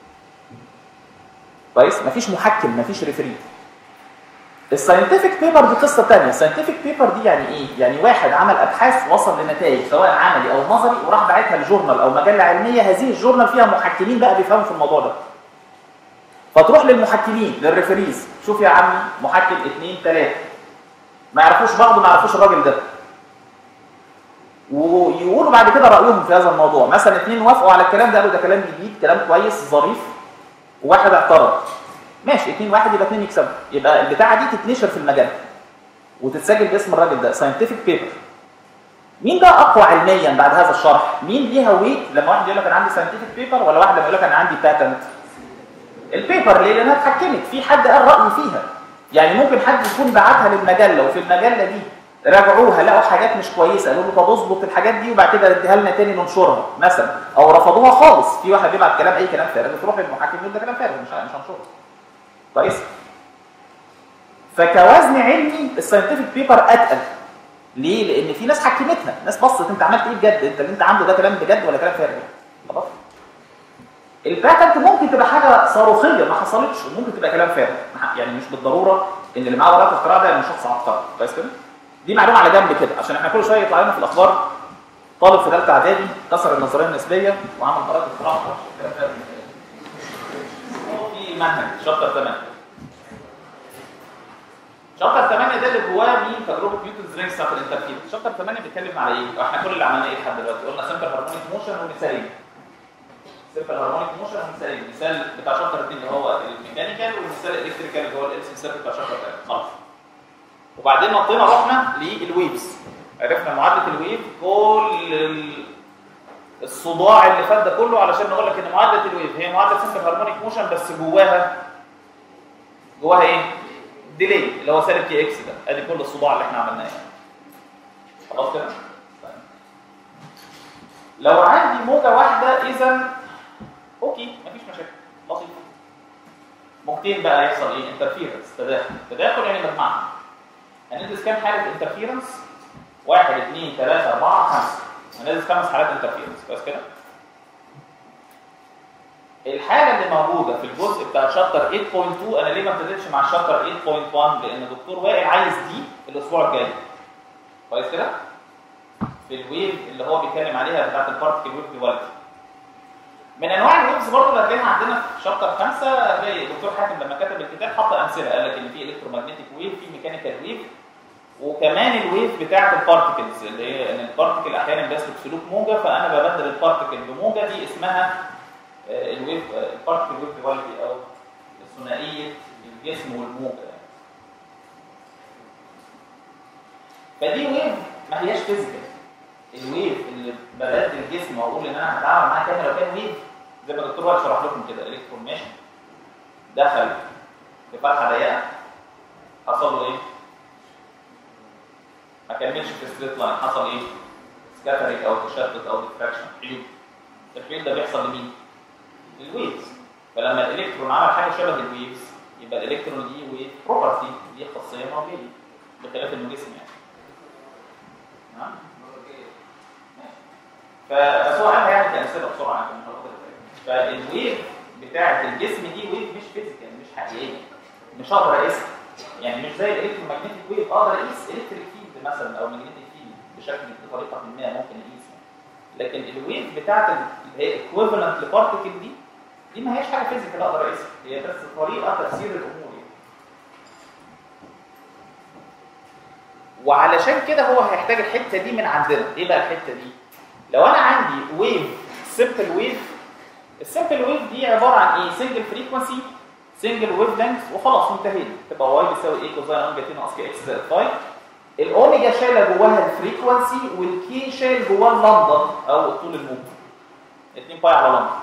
A: كويس؟ مفيش محكم، مفيش ريفري. الساينتفك بيبر دي قصه ثانيه. الساينتفك بيبر دي يعني ايه؟ يعني واحد عمل ابحاث وصل لنتائج سواء عملي او نظري وراح باعتها لجورنال او مجله علميه، هذه الجورنال فيها محكمين بقى بيفهموا في الموضوع ده. فتروح للمحكمين للريفريز، شوف يا عمي محكم 2 3 ما يعرفوش بعض، ما يعرفوش الراجل ده، ويقولوا بعد كده رايهم في هذا الموضوع. مثلا 2 وافقوا على الكلام ده، قالوا ده كلام جديد كلام كويس ظريف، وواحد اعترض، ماشي 2-1 يبقى 2 يكسبوا، يبقى البتاعه دي تتنشر في المجله وتتسجل باسم الراجل ده ساينتفك بيبر. مين ده اقوى علميا بعد هذا الشرح؟ مين ليها ويت لما واحد يقول لك انا عندي ساينتفك بيبر، ولا واحد لما يقول لك انا عندي باتنت؟ البيبر. ليه؟ لانها اتحكمت في حد قال رايه فيها. يعني ممكن حد يكون بعتها للمجله وفي المجله دي راجعوها لقوا حاجات مش كويسه، قالوا له طب اظبط الحاجات دي وبعد كده اديها لنا تاني ننشرها مثلا، او رفضوها خالص. في واحد بيبعت كلام اي كلام فارغ تروح للمحاكم يقول ده كلام فارغ مش هنشره. كويس؟ فكوزن علمي الساينتفك بيبر اتقل. ليه؟ لان في ناس حكمتها، ناس بصت انت عملت ايه بجد، انت اللي انت عامله ده كلام بجد ولا كلام فارغ. خلاص؟ الباتنت ممكن تبقى حاجه صاروخيه ما حصلتش، وممكن تبقى كلام فارغ، يعني مش بالضروره ان اللي معاه براءة الاختراع ده يعني شخص عبقري. كويس كده؟ دي معلومه على جنب كده عشان احنا كل شويه يطلع لنا في الاخبار طالب في ثالثه اعدادي كسر النظريه النسبيه وعمل براءة اختراع. كلام فارغ. في منهج شابتر 8. شابتر 8 ده اللي جواه مين؟ تجربه نيوتنز رينجز بتاعت الانترفيرنس. شابتر 8 بيتكلم على ايه؟ احنا كل اللي عملناه ايه لحد دلوقتي؟ قلنا سمبل هارمونيك موشن ومثالين. سمبل هارمونيك موشن ومثالين. المثال بتاع شابتر 2 اللي هو الميكانيكال، والمثال الالكتريكال اللي هو الالسن سيركت بتاع شابتر 3. خلاص. وبعدين نطينا رحنا للويفز. عرفنا معادله الويف، كل الصداع اللي فات ده كله علشان نقول لك ان معادله الويف هي معادله سمبل هارمونيك موشن بس جواها ايه؟ ديلي اللي هو سالب كي اكس ده. ادي كل الصداع اللي احنا عملناه. خلاص كده؟ لو عندي موجه واحده اذا اوكي مفيش مشاكل، بسيط. موجتين بقى يحصل ايه؟ انترفيرنس، تداخل يعني مجموعه. هندرس كام حاله انترفيرنس؟ 1 2 3 4 5. هندرس 5 حالات انترفيرنس. كويس كده؟ الحاله اللي موجوده في الجزء بتاع شابتر 8.2، انا ليه ما ابتديتش مع شابتر 8.1؟ لان الدكتور وائل عايز دي الاسبوع الجاي. كويس كده؟ في الويف اللي هو بيتكلم عليها بتاعت البارتكل ويف ديواليتي. من انواع الويفز برضه اللي هتلاقيها عندنا في شابتر 5 هتلاقي الدكتور حاتم لما كتب الكتاب حط امثله، قال لك ان في الكترومagnetic ويف، في ميكانيكال ويف، وكمان الويف بتاعه البارتكلز اللي هي ان البارتكل احيانا بيسلك سلوك موجه، فانا ببدل البارتكل بموجه، دي اسمها الويف البارتكل ويف دواليتي او ثنائيه الجسم والموجه. فدي ويف ما هياش فيزيكال. الويف اللي بدل الجسم واقول ان انا هتعامل معاه كده لو كان ويف زي ما الدكتور وائل شرح لكم كده، الكترون ماشي دخل في فتحه ضيقه حصل له ايه؟ ما كملش في ستريت لاين، حصل ايه؟ سكاترينج او تشتت او ديفراكشن، حيود. الحيود ده بيحصل لمين؟ للويفز. فلما الالكترون عمل حاجه شبه الويفز يبقى الالكترون دي ويف بروبرتي، دي خاصيه موجوده بخلاف انه جسم يعني. نعم؟ فبس هو قالها يعني كامثله بسرعه عشان ناخد. فالويف بتاعه الجسم دي ويف مش فيزيكال، مش حقيقيه، مش هقدر اقيسها. يعني مش زي الالكترومagnetic ويف اقدر اقيس الكتريك فيلد مثلا او ماجنتيك فيلد بشكل بطريقه ما ممكن اقيسها. لكن الويف بتاعت اللي هي ايكويفالنت لبارتيكل دي ما هياش حاجه فيزيكال اقدر اقيسها، هي بس طريقه تفسير الامور يعني. وعلشان كده هو هيحتاج الحته دي من عندنا. ايه بقى الحته دي؟ لو انا عندي ويف سمبل ويف، السمبل ويف دي عباره عن ايه؟ سنجل فريكوانسي سنجل ويف لينث وخلاص انتهينا. تبقى واي بيساوي ايه كوزين اوميجا تي ناقص كي اكس زائد فاي. الاوميجا شايله جواها الفريكوانسي والكي شايل جواه اللمبه او الطول الموجي 2 باي على لمبه.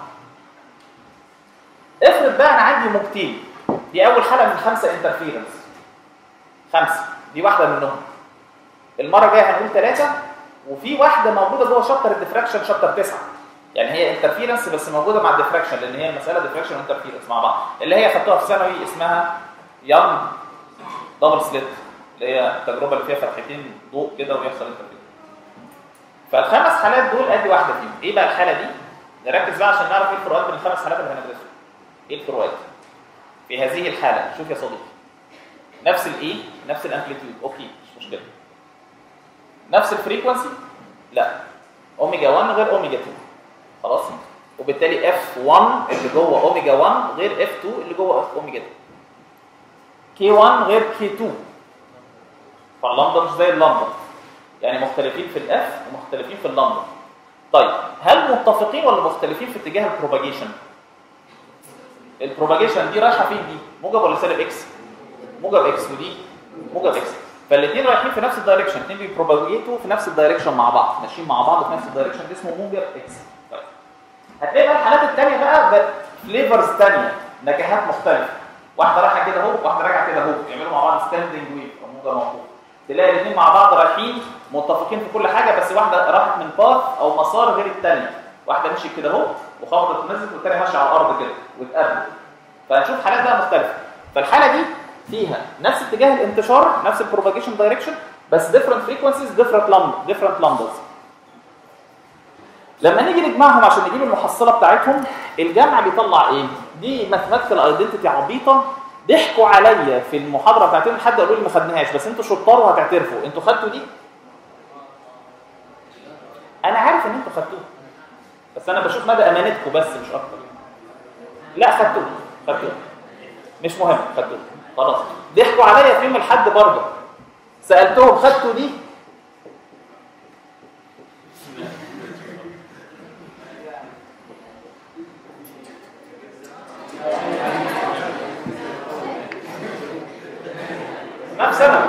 A: افرض بقى انا عندي موجتين، دي اول حاله من 5 انترفيرنس، 5 دي واحده منهم. المره الجايه هنقول 3 وفي واحده موجوده جوه شابتر الديفراكشن شابتر 9، يعني هي انترفيرنس بس موجوده مع الديفراكشن لان هي المساله ديفراكشن وانترفيرنس مع بعض، اللي هي خدتوها في ثانوي اسمها يانج دبل سليت، اللي هي التجربه اللي فيها فتحتين ضوء كده ويحصل انترفيرنس. فالخمس حالات دول ادي واحده فيهم. ايه بقى الحاله دي؟ نركز بقى عشان نعرف ايه الفروقات بين الخمس حالات اللي هندرسها. ايه الفروقات؟ في هذه الحاله شوف يا صديقي، نفس الايه؟ نفس الامبليتيود، اوكي مش مشكله. نفس الفريكوانسي؟ لا، اوميجا 1 غير اوميجا 2 خلاص، وبالتالي F1 اللي جوه اوميجا 1 غير F2 اللي جوه اوميجا 2. K1 غير K2، فاللمبه مش زي اللمبه، يعني مختلفين في الاف ومختلفين في اللمبه. طيب هل متفقين ولا مختلفين في اتجاه البروباجيشن؟ البروباجيشن دي رايحه فين؟ دي موجب ولا سالب اكس؟ موجب اكس، ودي موجب اكس، فالاثنين رايحين في نفس الدايركشن، الاثنين بيبروباجيتوا في نفس الدايركشن مع بعض، ماشيين مع بعض في نفس الدايركشن، ده اسمه موجب اكس. طيب هتلاقي بقى الحالات الثانيه بقى فليفرز ثانيه، نكهات مختلفه، واحده رايحه كده اهو واحده راجعه كده اهو، يعملوا مع بعض ستاندنج ويف او موجه موقوف. تلاقي الاثنين مع بعض رايحين متفقين في كل حاجه، بس واحده راحت من باث او مسار غير الثانيه، واحده مشيت كده اهو وخبطت نزلت والثانيه ماشيه على الارض كده واتقابلوا. فهنشوف حالات بقى مختلفه. فالحاله دي فيها نفس اتجاه الانتشار، نفس البروباجيشن دايركشن، بس different frequencies different numbers. لما نيجي نجمعهم عشان نجيب المحصله بتاعتهم، الجمع بيطلع ايه؟ دي ماثيماتيكال ايدنتيتي عبيطه ضحكوا عليا في المحاضره بتاعتهم، حد قالوا لي ما خدناهاش، بس انتوا شطار وهتعترفوا. انتوا خدتوا دي؟ انا عارف ان انتوا خدتوها، بس انا بشوف مدى امانتكم بس مش اكتر. لا خدتوها مش مهم، خدتوها خلاص. ضحكوا عليا في يوم الحد برضه، سالتهم خدتوا دي؟ ما في سنة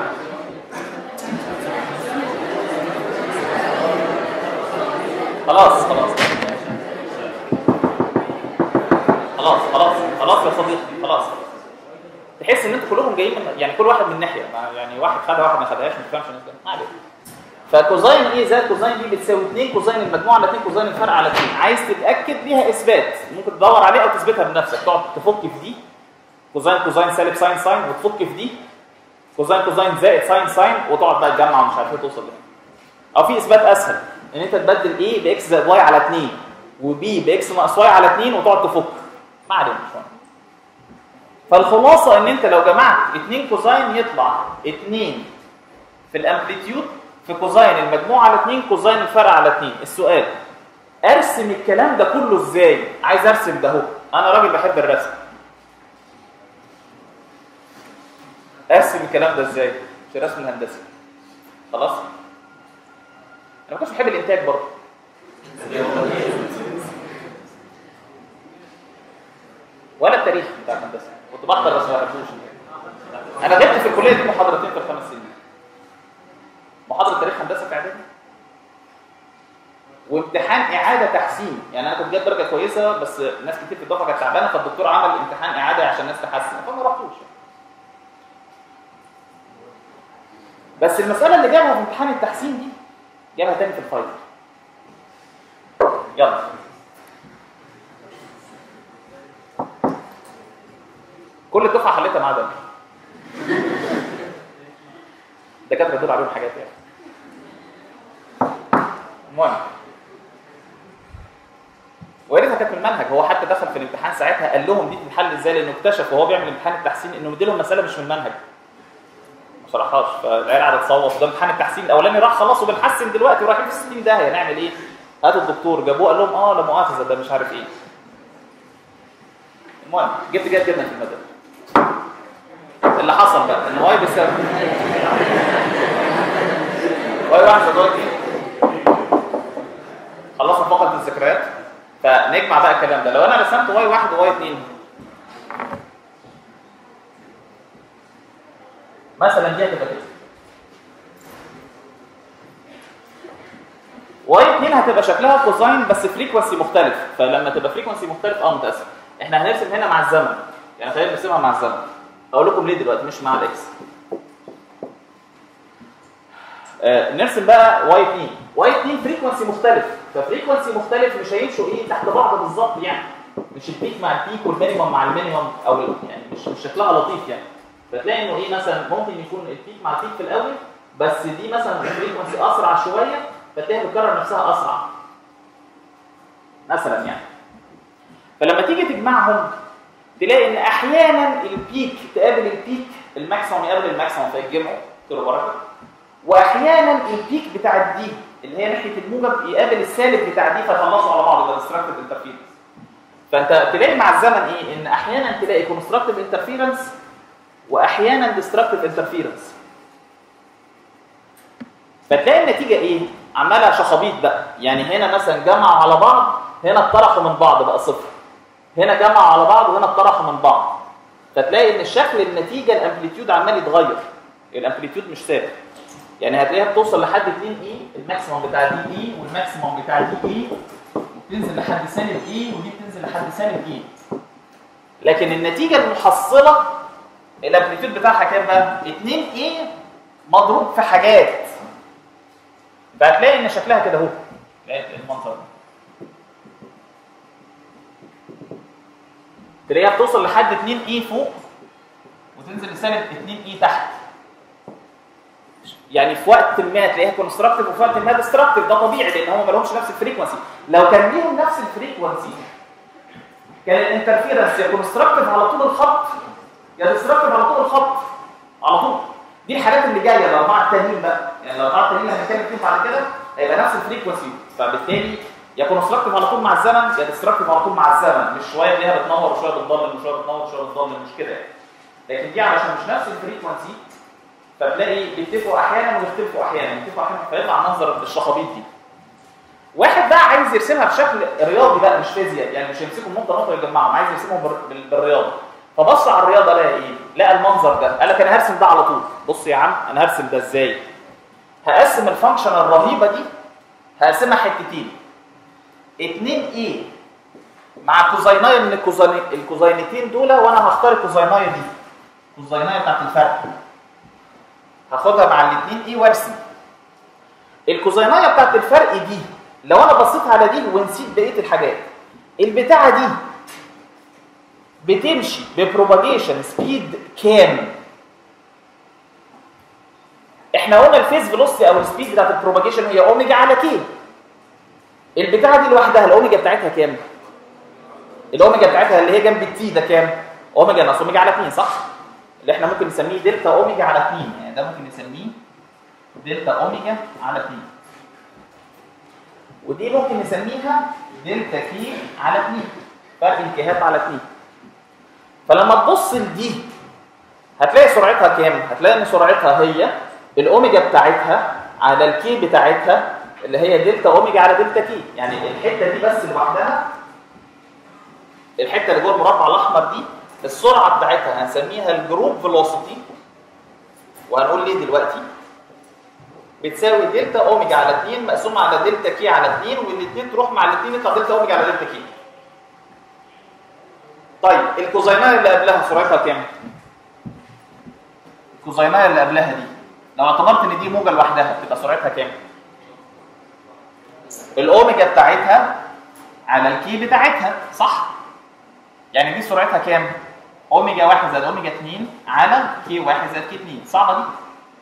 A: خلاص يا صديقي، خلاص. تحس ان انتوا كلكم جايين يعني كل واحد من ناحيه، يعني واحد خدها واحد ما خدهاش، ما تفهمش الناس ده. ما عليك. فكوزين ايه زائد كوزين بي بتساوي 2 كوزين المجموعه على 2 كوزين الفرع على 2. عايز تتاكد ليها اثبات، ممكن تدور عليه او تثبتها بنفسك، تقعد تفك في دي كوزين سالب ساين وتفك في دي كوزين زائد ساين وتقعد بقى تجمع ومش عارف ايه توصل ليه. او في اثبات اسهل ان انت تبدل ايه باكس زائد واي على 2 وبي باكس ناقص واي على 2 وتقعد تفك. ما علينا شويه. فالخلاصه ان انت لو جمعت 2 كوزين يطلع 2 في الامبليتيود في كوزين المجموعه على 2 كوزين الفرع على 2. السؤال ارسم الكلام ده كله ازاي؟ عايز ارسم ده اهو، انا راجل بحب الرسم. ارسم الكلام ده ازاي؟ مش الرسم الهندسي. خلاص؟ انا ما كنتش بحب الانتاج برضه. ولا التاريخ بتاع الهندسه، كنت بحضر بس ما بحبوش. انا غبت في الكليه دي محاضرتين في ال5 سنين. محاضره تاريخ هندسه في اعدادي وامتحان اعاده تحسين. يعني انا كنت جايب درجه كويسه بس ناس كتير في الدفعه كانت تعبانه، فالدكتور عمل امتحان اعاده عشان الناس تحسن، فما رحتوش. بس المساله اللي جابها في امتحان التحسين دي جابها تاني في الفاينل. يلا كل الدفعه حلتها ما عدا الدكاتره دول عليهم حاجات يعني. المهم ويا ريتها كانت من المنهج. هو حتى دخل في الامتحان ساعتها قال لهم دي تتحل ازاي، لانه اكتشف وهو بيعمل امتحان التحسين انه مديلهم مساله مش من المنهج. ما شرحهاش، فالعيال قعدت تصوت. ده امتحان التحسين الاولاني راح خلاص وبنحسن دلوقتي ورايحين في 60 داهيه، نعمل ايه؟ هاتوا الدكتور. جابوه قال لهم لا مؤاخذه ده مش عارف ايه. المهم جبت جيد جدا في الماده. اللي حصل بقى ان واي بيساوي واي 1 زائد واي 2. خلصنا فقره الذكريات، فنجمع بقى الكلام ده. لو انا رسمت واي 1 وواي 2 مثلا دي هتبقى كده. واي 2 هتبقى شكلها كوزاين بس فريكوانسي مختلف، فلما تبقى فريكوانسي مختلف متاسف. احنا هنرسم هنا مع الزمن، يعني خلينا نرسمها مع الزمن. اقول لكم ليه دلوقتي مش مع الاكس. نرسم بقى واي 2. واي 2 فريكوانسي مختلف، ففريكوانسي مختلف مش هيمشوا تحت بعض بالظبط يعني. مش البيك مع البيك والمينيمم مع المينيمم، او يعني مش شكلها لطيف يعني. فتلاقي انه مثلا ممكن يكون البيك مع البيك في الاول، بس دي مثلا فريكوانسي اسرع شويه فتلاقيها بتكرر نفسها اسرع مثلا يعني. فلما تيجي تجمعهم تلاقي ان احيانا البيك تقابل البيك، الماكسيموم يقابل الماكسيموم فيتجمعوا كيلو بركه، واحيانا البيك بتاع الدي اللي هي ناحيه الموجب يقابل السالب بتاع دي فيخلصوا على بعض. ده ديستراكتيف انترفيرنس. فانت تلاقي مع الزمن ايه؟ ان احيانا تلاقي كونستراكتيف انترفيرنس واحيانا ديستراكتيف انترفيرنس. فتلاقي النتيجه ايه؟ عماله شخابيط بقى. يعني هنا مثلا جمعوا على بعض، هنا اتطرحوا من بعض بقى صفر. هنا جمعوا على بعض وهنا اتطرحوا من بعض. فتلاقي ان الشكل النتيجه الامبليتيود عمال يتغير. الامبليتيود مش ثابت. يعني هتلاقيها بتوصل لحد 2 اي، الماكسيموم بتاع دي اي والماكسيموم بتاع دي اي، وبتنزل لحد سالب اي ودي بتنزل لحد سالب اي. لكن النتيجه المحصله الامبليتيود بتاعها كام بقى؟ 2 اي مضروب في حاجات. فهتلاقي ان شكلها كده اهو. تلاقي المنظر ده. تلاقيها بتوصل لحد 2 اي فوق وتنزل لسالب 2 اي تحت. يعني في وقت ما تلاقيها كونستراكتيف وفي وقت ما ديستراكتيف. ده طبيعي لان هم ما لهمش نفس الفريكوانسي. لو كان ليهم نفس الفريكوانسي كان الانترفيرنس يا كونستراكتيف على طول الخط يا ديستراكتيف على طول الخط على طول. دي الحالات اللي جايه الاربعه التانيين بقى. يعني الاربعه التانيين اللي هنتكلم فيهم بعد كده هيبقى نفس الفريكوانسي، فبالتالي يا كونستراكتيف على طول مع الزمن يا ديستراكتيف على طول مع الزمن. مش شويه تلاقيها بتنور وشويه بتضلم وشويه بتنور وشويه بتضلم، مش كده يعني. لكن دي علشان مش نفس الفريكوانسي فتلاقي بيتفقوا احيانا ويختلفوا احيانا، بيتفقوا احيانا فيطلع منظر الشخابيط دي. واحد بقى عايز يرسمها بشكل رياضي بقى مش فيزياء، يعني مش هيمسكوا نقطه نقطه ويجمعهم، عايز يرسمهم بالرياضه. فبص على الرياضه لقى ايه؟ لقى المنظر ده. قال لك انا هرسم ده على طول. بص يا عم انا هرسم ده ازاي؟ هقسم الفانكشن الرهيبه دي، هقسمها حتتين. 2 اي مع كوزاينايه من الكوزاينتين دول، وانا هختار الكوزاينايه دي، الكوزاينايه بتاعت الفرق هاخدها مع الاثنين اي وارسم. الكوزاينايه بتاعت الفرق دي لو انا بصيت على دي ونسيت بقيه الحاجات، البتاعه دي بتمشي ببروباجيشن سبيد كام؟ احنا قلنا الفيز فيلوسيتي او السبيد بتاعت البروباجيشن هي اوميجا على كي. البتاعه دي لوحدها الاوميجا بتاعتها كام؟ الاوميجا بتاعتها اللي هي جنب التي ده كام؟ اوميجا ناقص اوميجا على 2 صح؟ اللي احنا ممكن نسميه دلتا اوميجا على 2. يعني ده ممكن نسميه دلتا اوميجا على 2. ودي ممكن نسميها دلتا كي على 2. فرق الكيهات على 2. فلما تبص لدي هتلاقي سرعتها كام؟ هتلاقي ان سرعتها هي الاوميجا بتاعتها على الكي بتاعتها اللي هي دلتا اوميجا على دلتا كي. يعني الحته دي بس لوحدها، الحته اللي جوه المربع الاحمر دي، السرعه بتاعتها هنسميها الجروب فيلوسيتي، وهنقول ليه دلوقتي، بتساوي دلتا اوميجا على 2 مقسوم على دلتا كي على 2، والاثنين تروح مع الاثنين يطلع دلتا اوميجا على دلتا كي. طيب الكوزينايه اللي قبلها سرعتها كام؟ الكوزينايه اللي قبلها دي لو اعتبرت ان دي موجه لوحدها تبقى سرعتها كام؟ الاوميجا بتاعتها على الكي بتاعتها، صح؟ يعني دي سرعتها كام؟ اوميجا 1 زائد اوميجا 2 على كي 1 زائد كي 2. صعبه دي؟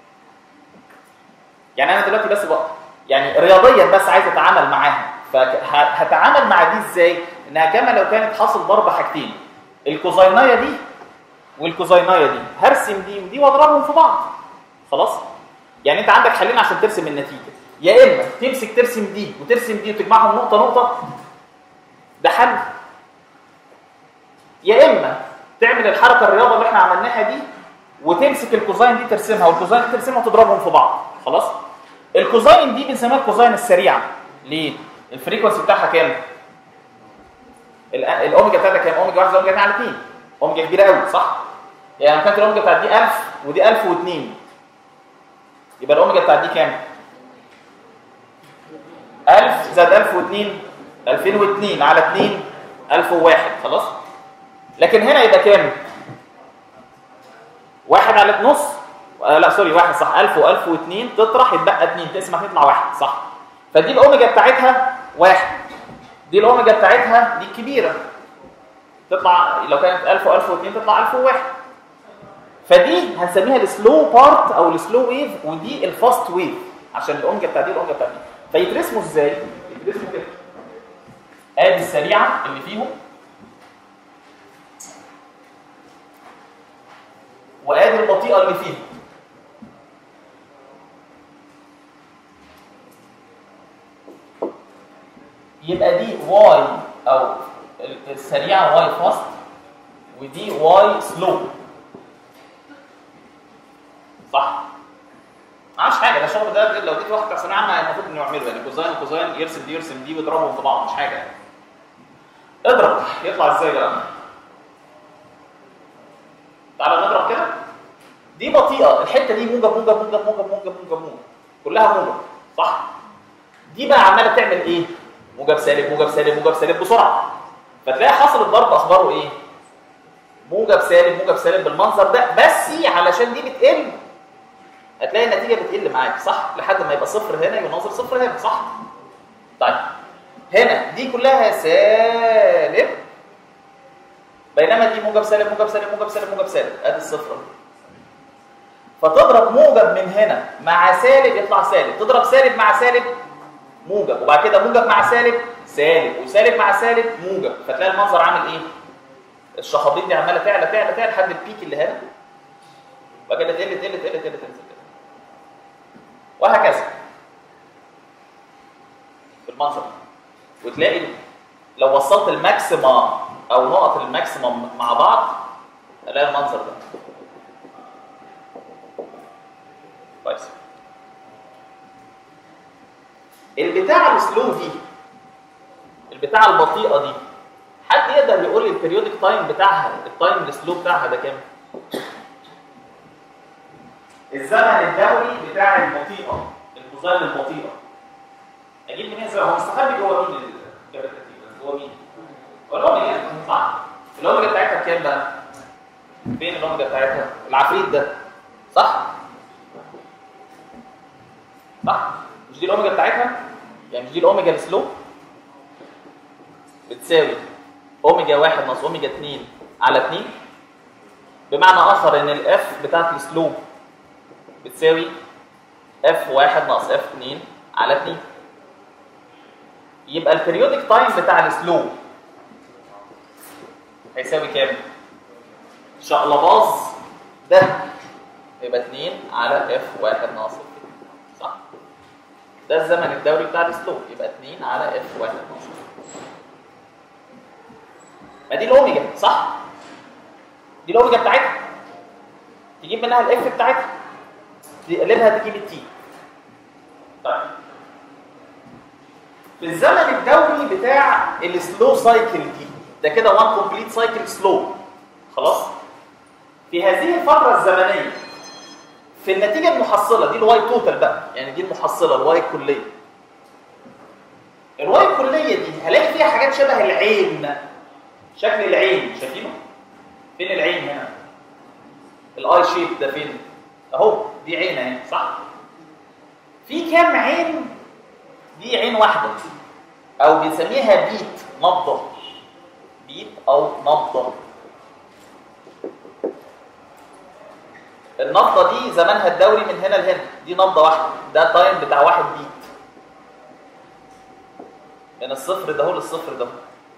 A: يعني انا دلوقتي بس بقى يعني رياضيا بس عايز اتعامل معاها، فهتعامل مع دي ازاي؟ انها كما لو كانت حاصل ضرب حاجتين، الكوزينايه دي والكوزينايه دي، هرسم دي ودي واضربهم في بعض. خلاص؟ يعني انت عندك حلين عشان ترسم النتيجه، يا اما تمسك ترسم دي وترسم دي وتجمعهم نقطه نقطه، ده حل، يا اما تعمل الحركه الرياضه اللي احنا عملناها دي وتمسك الكوزين دي ترسمها والكوزين دي ترسمها وتضربهم في بعض. خلاص؟ الكوزين دي بنسميها الكوزين السريعه. ليه؟ الفريكونسي بتاعها كام؟ الاوميجا بتاعتها كام؟ اوميجا 1 زائد اوميجا 2 على 2. اوميجا كبيره قوي، صح؟ يعني كانت الاوميجا بتاعت دي 1000 ودي 1002، يبقى الاوميجا بتاعت دي كام؟ 1000 زائد 1002 2002 على 2 1001. خلاص؟ لكن هنا يبقى كام؟ 1 على نص، لا سوري 1 صح، 1000 و1002 تطرح يتبقى 2، تقسم على 2 يطلع 1، صح؟ فدي الاوميجا بتاعتها 1، دي الاوميجا بتاعتها دي الكبيره تطلع لو كانت 1000 و1002 تطلع 1001. فدي هنسميها السلو بارت او السلو ويف، ودي الفاست ويف عشان الاوميجا بتاع دي الاوميجا بتاع دي. فيترسموا ازاي؟ يترسموا كده، ادي السريعه اللي فيهم وادي البطيئه اللي فيهم. يبقى دي واي او السريعه واي فاست ودي واي سلو، صح؟ ما عملش حاجه، ده الشغل ده لو جيت واحد بتاع ثانويه عامه المفروض انه يعمله، يعني كوزين وكوزين يرسم دي يرسم دي ويضربهم في بعض، مش حاجه يعني. اضرب يطلع ازاي بقى؟ تعالى نضرب كده. دي بطيئه، الحته دي موجب موجب موجب موجب موجب موجب موجب، كلها موجب، صح؟ دي بقى عماله تعمل ايه؟ موجب سالب موجب سالب موجب سالب بسرعه، فتلاقي حاصل الضرب اخباره ايه؟ موجب سالب موجب سالب بالمنظر ده، بس علشان دي بتقل هتلاقي النتيجه بتقل معاك، صح؟ لحد ما يبقى صفر هنا يناظر صفر هنا، صح؟ طيب هنا دي كلها سالب، بينما دي موجب سالب موجب سالب موجب سالب موجب سالب، ادي الصفر. فتضرب موجب من هنا مع سالب يطلع سالب، تضرب سالب مع سالب موجب، وبعد كده موجب مع سالب سالب، وسالب مع سالب موجب، فتلاقي المنظر عامل ايه؟ الشخابيط دي عماله تعلى تعلى تعلى لحد البيك اللي هنا، وبعد كده تقل تقل تقل تقل تقل وهكذا بالمنظر. وتلاقي لو وصلت الماكسيما او نقط الماكسيمم مع بعض هتلاقي المنظر ده كويس. البتاعه السلو دي، البتاعه البطيئه دي، حد يقدر يقول لي البيريودك تايم بتاعها، التايم السلو بتاعها ده كام؟ الزمن الدوري بتاع البطيئه، الكوزين البطيئه، اجيب منين الزمن؟ هو مستخبي جوه مين الكابيتال؟ جوه مين؟ هو الاوميجا، صح؟ الاوميجا بتاعتها كام بقى؟ فين الاوميجا بتاعتها؟ العفريت ده، صح؟ صح؟ مش دي الاوميجا بتاعتها؟ يعني مش دي الاوميجا السلو؟ بتساوي اوميجا 1 ناقص اوميجا 2 على 2، بمعنى اخر ان الاف بتاعت السلو بتساوي اف 1 ناقص اف 2 على 2. يبقى البيريودك تايم بتاع السلو هيساوي كام؟ شقلباظ ده يبقى 2 على اف 1 ناقص 2، صح؟ ده الزمن الدوري بتاع السلو، يبقى 2 على اف 1 ناقص 2. ما دي الاوميجا، صح؟ دي الاوميجا بتاعتها، تجيب منها الاف بتاعتها تقلبها تجيب التي. في الزمن الدوري بتاع السلو سايكل دي، ده كده وان كومبليت سايكل سلو خلاص. في هذه الفتره الزمنيه في النتيجه المحصله دي الواي توتال بقى، يعني دي المحصله الواي الكليه. الواي الكليه دي هلاقي فيها حاجات شبه العين، شكل العين شايفينه؟ فين العين هنا؟ الاي شيب ده فين؟ اهو دي عين اهي صح؟ في كام عين؟ دي عين واحده او بنسميها بيت، نبضه، بيت او نبضه. النبضه دي زمانها الدوري من هنا لهنا، دي نبضه واحده، ده تايم بتاع 1 بيت من الصفر ده للصفر ده.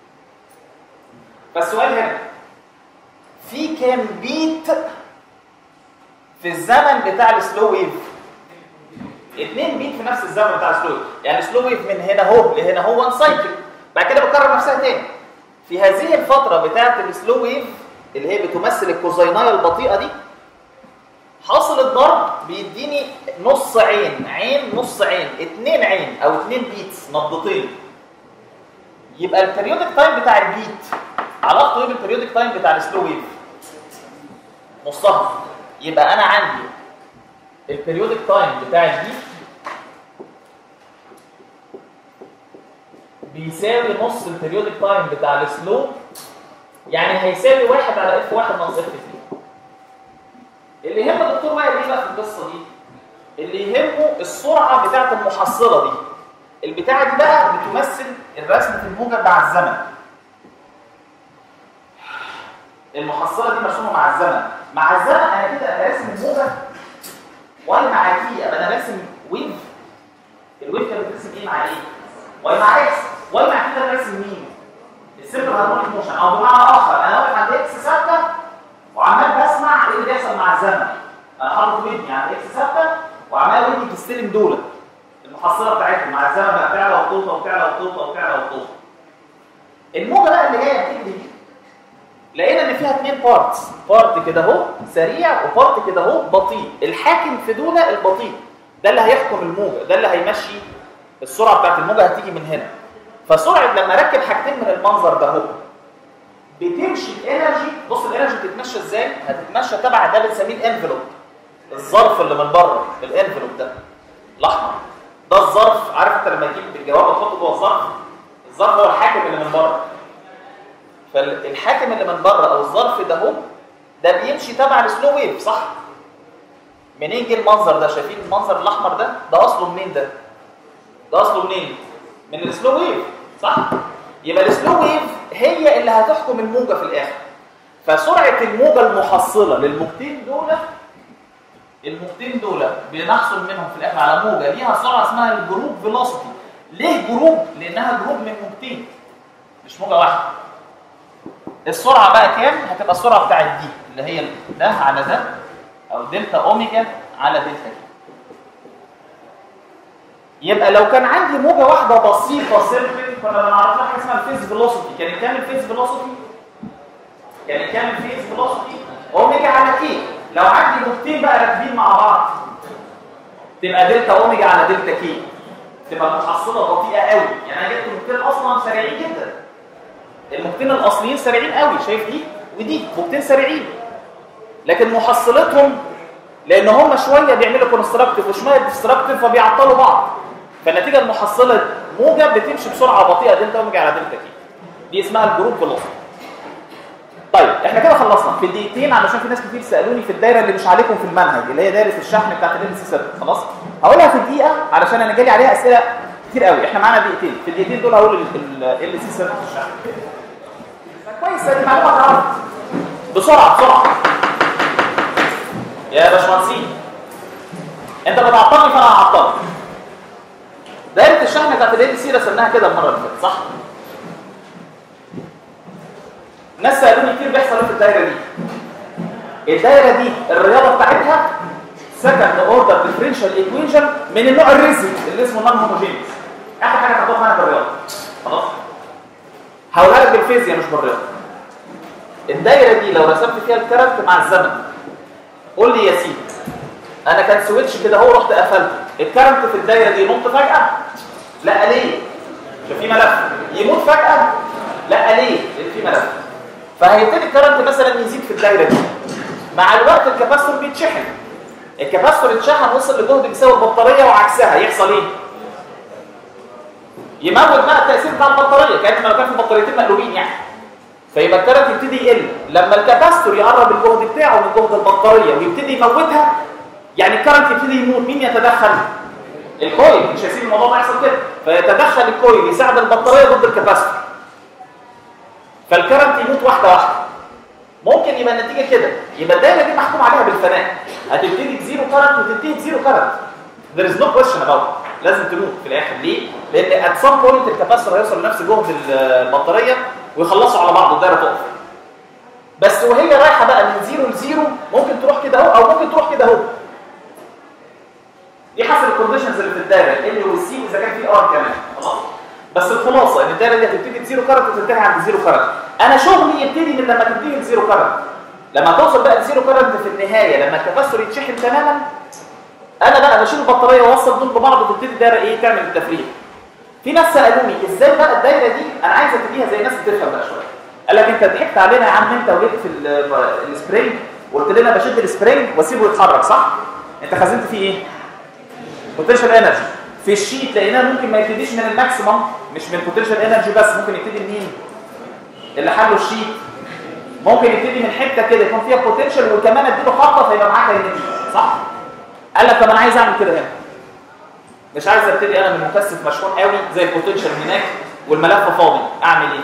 A: فالسؤال هنا في كام بيت في الزمن بتاع السلو ويف؟ 2 بيت في نفس الزمن بتاع السلو ويف، يعني سلو ويف من هنا اهو لهنا هو 1 سايكل، بعد كده بتكرر نفسها تاني. في هذه الفتره بتاعه السلو ويف اللي هي بتمثل الكوزينايه البطيئه دي، حاصل الضرب بيديني نص عين، عين نص عين، 2 عين او 2 بيتس، نبضتين. يبقى البريودك تايم بتاع البيت علاقته ايه بالبريودك تايم بتاع السلو ويف؟ نصها. يبقى انا عندي البريودك تايم بتاع البيت بيساوي نص البريودك تايم بتاع السلو، يعني هيساوي 1 على اف 1 ناقص اف 2. اللي يهم الدكتور وائل ايه بقى في القصه دي؟ اللي يهمه السرعه بتاعه المحصله دي. البتاعه دي بقى بتمثل الرسم في الموجب مع الزمن. المحصله دي مرسومه مع الزمن. مع الزمن انا كده راسم الموجب واي مع تي، ابقى انا راسم ويف. الويف كان بترسم ايه مع ايه؟ واي مع اكس. واي مع كده انا راسم مين؟ السيمبل هارمونيك موشن، او بمعنى اخر انا واقف عند اكس ثابته وعمال بسمع ايه اللي بيحصل مع الزمن. انا حاطط ودني عند اكس ثابته وعمال ودني بتستلم دول المحصله بتاعتهم مع الزمن بقى، بتعلى وتوطى وبتعلى وتوطى وبتعلى وتوطى. الموجه بقى اللي جايه بتجري دي لقينا ان فيها 2 بارتس، بارت كده اهو سريع وبارت كده اهو بطيء. الحاكم في دول البطيء، ده اللي هيحكم الموجه، ده اللي هيمشي السرعه بتاعت الموجه، هتيجي من هنا. فسرعه لما اركب حاجتين من المنظر ده اهو بتمشي الانرجي. بص الانرجي بتتمشى ازاي؟ هتتمشى تبع ده بنسميه الانفلوب، الظرف اللي من بره، الانفلوب ده الاحمر ده الظرف. عارف انت لما تجيب الجواب وتحطه جوه الظرف، الظرف هو الحاكم اللي من بره. فالحاكم اللي من بره او الظرف ده اهو ده بيمشي تبع السلو ويف صح؟ منين جه المنظر ده؟ شايفين المنظر الاحمر ده؟ ده اصله منين ده؟ ده اصله منين؟ من السلو ويف صح؟ يبقى السلو ويف هي اللي هتحكم الموجه في الاخر. فسرعه الموجه المحصله للموجتين دول، الموجتين دول بنحصل منهم في الاخر على موجه ليها سرعه اسمها الجروب فيلوسيتي. ليه جروب؟ لانها جروب من موجتين مش موجه واحده. السرعه بقى كام؟ هتبقى السرعه بتاعت دي اللي هي ده على ده، او دلتا اوميجا على دلتا كي. يبقى لو كان عندي موجه واحده بسيطه سيمبل كنا بنعرف لها حاجه اسمها الفيز فيلوسيتي. كان كام الفيز فيلوسيتي؟ كان كام الفيز فيلوسيتي؟ اوميجا على كي. لو عندي موجتين بقى راكبين مع بعض تبقى دلتا اوميجا على دلتا كي، تبقى المحصله بطيئه قوي. يعني انا جبت موجتين اصلا سريعين جدا، الموجتين الاصليين سريعين قوي، شايف دي ودي موجتين سريعين، لكن محصلتهم لان هم شويه بيعملوا كونستراكتيف وشويه ديستراكتيف فبيعطلوا بعض، فالنتيجه المحصله موجه بتمشي بسرعه بطيئه دلتا اوميجا على دلتا كي. دي اسمها الجروب فيلوسيتي. طيب احنا كده خلصنا في دقيقتين، علشان في ناس كتير سالوني في الدايره اللي مش عليكم في المنهج اللي هي دايره الشحن بتاعت ال سي 7. خلاص هقولها في الدقيقه علشان انا جالي عليها اسئله كتير قوي. احنا معانا دقيقتين، في الدقيقتين دول هقول ال سي 7 في الشحن. كويس دي معلومه تعرف بسرعه بسرعه يا باشمهندسين. انت بتعطلني فانا هعطلك. دايره الشحن بتاعت ال سي رسمناها كده المره اللي فاتت صح؟ ناس سالوني كتير بيحصل ايه في الدايره دي. الدايره دي الرياضه بتاعتها سكند اوردر ديفرنشال ايكويشن من النوع الريزي اللي اسمه نون هوموجينيوس. اخر حاجه هتاخدها معانا بالرياضه. خلاص؟ هقولها لك بالفيزياء مش بالرياضه. الدايره دي لو رسمت فيها الكاركت مع الزمن قول لي يا سيدي انا كان سويتش كده اهو رحت قفلته، الكارنت في الدايره دي نقطه فجاه؟ لا ليه؟ في ملف يموت فجاه؟ لا، ليه؟ لان في ملف. فهيبتدي الكرنت مثلا يزيد في الدايره دي. مع الوقت الكاباستور بيتشحن. الكاباستور اتشحن وصل لجهد بيساوي البطاريه وعكسها، يحصل ايه؟ يموت بقى التاثير بتاع البطاريه، كانت لو كان في بطاريتين مقلوبين يعني. فيبقى الكرنت يبتدي يقل لما الكاباستور يقرب الجهد بتاعه من جهد البطاريه ويبتدي يموتها. يعني الكرنت يبتدي يموت، مين يتدخل؟ الكويل، مش هيسيب الموضوع ده يحصل كده. فيتدخل الكويل يساعد البطاريه ضد الكاباستور. فالكرنت يموت واحده واحده. ممكن يبقى النتيجه كده، يبقى الدايره دي محكوم عليها بالفناء، هتبتدي بزيرو كرنت وتنتهي بزيرو كرنت. There is no question about it. لازم تموت في الاخر. ليه؟ لان at some point الكاباستور هيوصل لنفس جهد البطاريه ويخلصوا على بعض والدايره تقف. بس وهي رايحه بقى من زيرو لزيرو ممكن تروح كده اهو او ممكن تروح كده اهو. دي حسب الكونديشنز اللي في الدايره ال والسي اذا كان في ار كمان. خلاص؟ بس الخلاصه ان الدايره دي هتبتدي بزيرو كرنت وتنتهي عند زيرو كرنت. انا شغلي يبتدي من لما تنتهي بزيرو كرنت. لما توصل بقى لزيرو كرنت في النهايه لما الكاباستور يتشحن تماما، انا بقى بشيل البطاريه واوصل دول ببعض وتبتدي الدايره ايه تعمل التفريغ. في ناس سالوني ازاي بقى الدايره دي انا عايز ابتديها زي ناس بتفهم بقى شويه. قال لك انت ضحكت علينا يا عم انت وجيت في السبرينج وقلت لنا بشد السبرينج واسيبه يتحرك، صح؟ انت خزنت فيه ايه؟ بوتنشال انرجي. في الشيت لقيناه ممكن ما يبتديش من الماكسيمم، مش من البوتنشال انرجي بس، ممكن يبتدي منين؟ اللي حله الشيت ممكن يبتدي من حته كده يكون فيها بوتنشال وكمان اديله خطه فيبقى معاك النتيجه، صح؟ قال لك طب انا عايز اعمل كده هنا. مش عايز ابتدي انا من مكثف مشحون قوي زي البوتنشال هناك والملف فاضي، اعمل ايه؟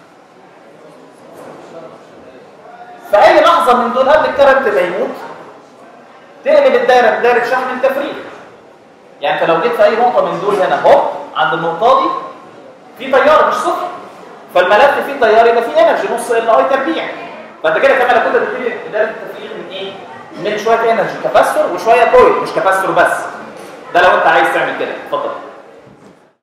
A: في اي لحظه من دول قبل الكرنت ما يموت تقلب الدايره من دايره شحن التفريغ. يعني انت لو جيت في اي نقطه من دول هنا هوب عند النقطه دي في تيار مش صفر، فالملف فيه تيار يبقى فيه انرجي نص ال اي تربيع. فانت كده كمان كنت بتبتدي دايره التفريغ من ايه؟ من شويه انرجي كاباستور وشويه كويل، مش كاباستور بس. ده لو انت عايز تعمل كده اتفضل.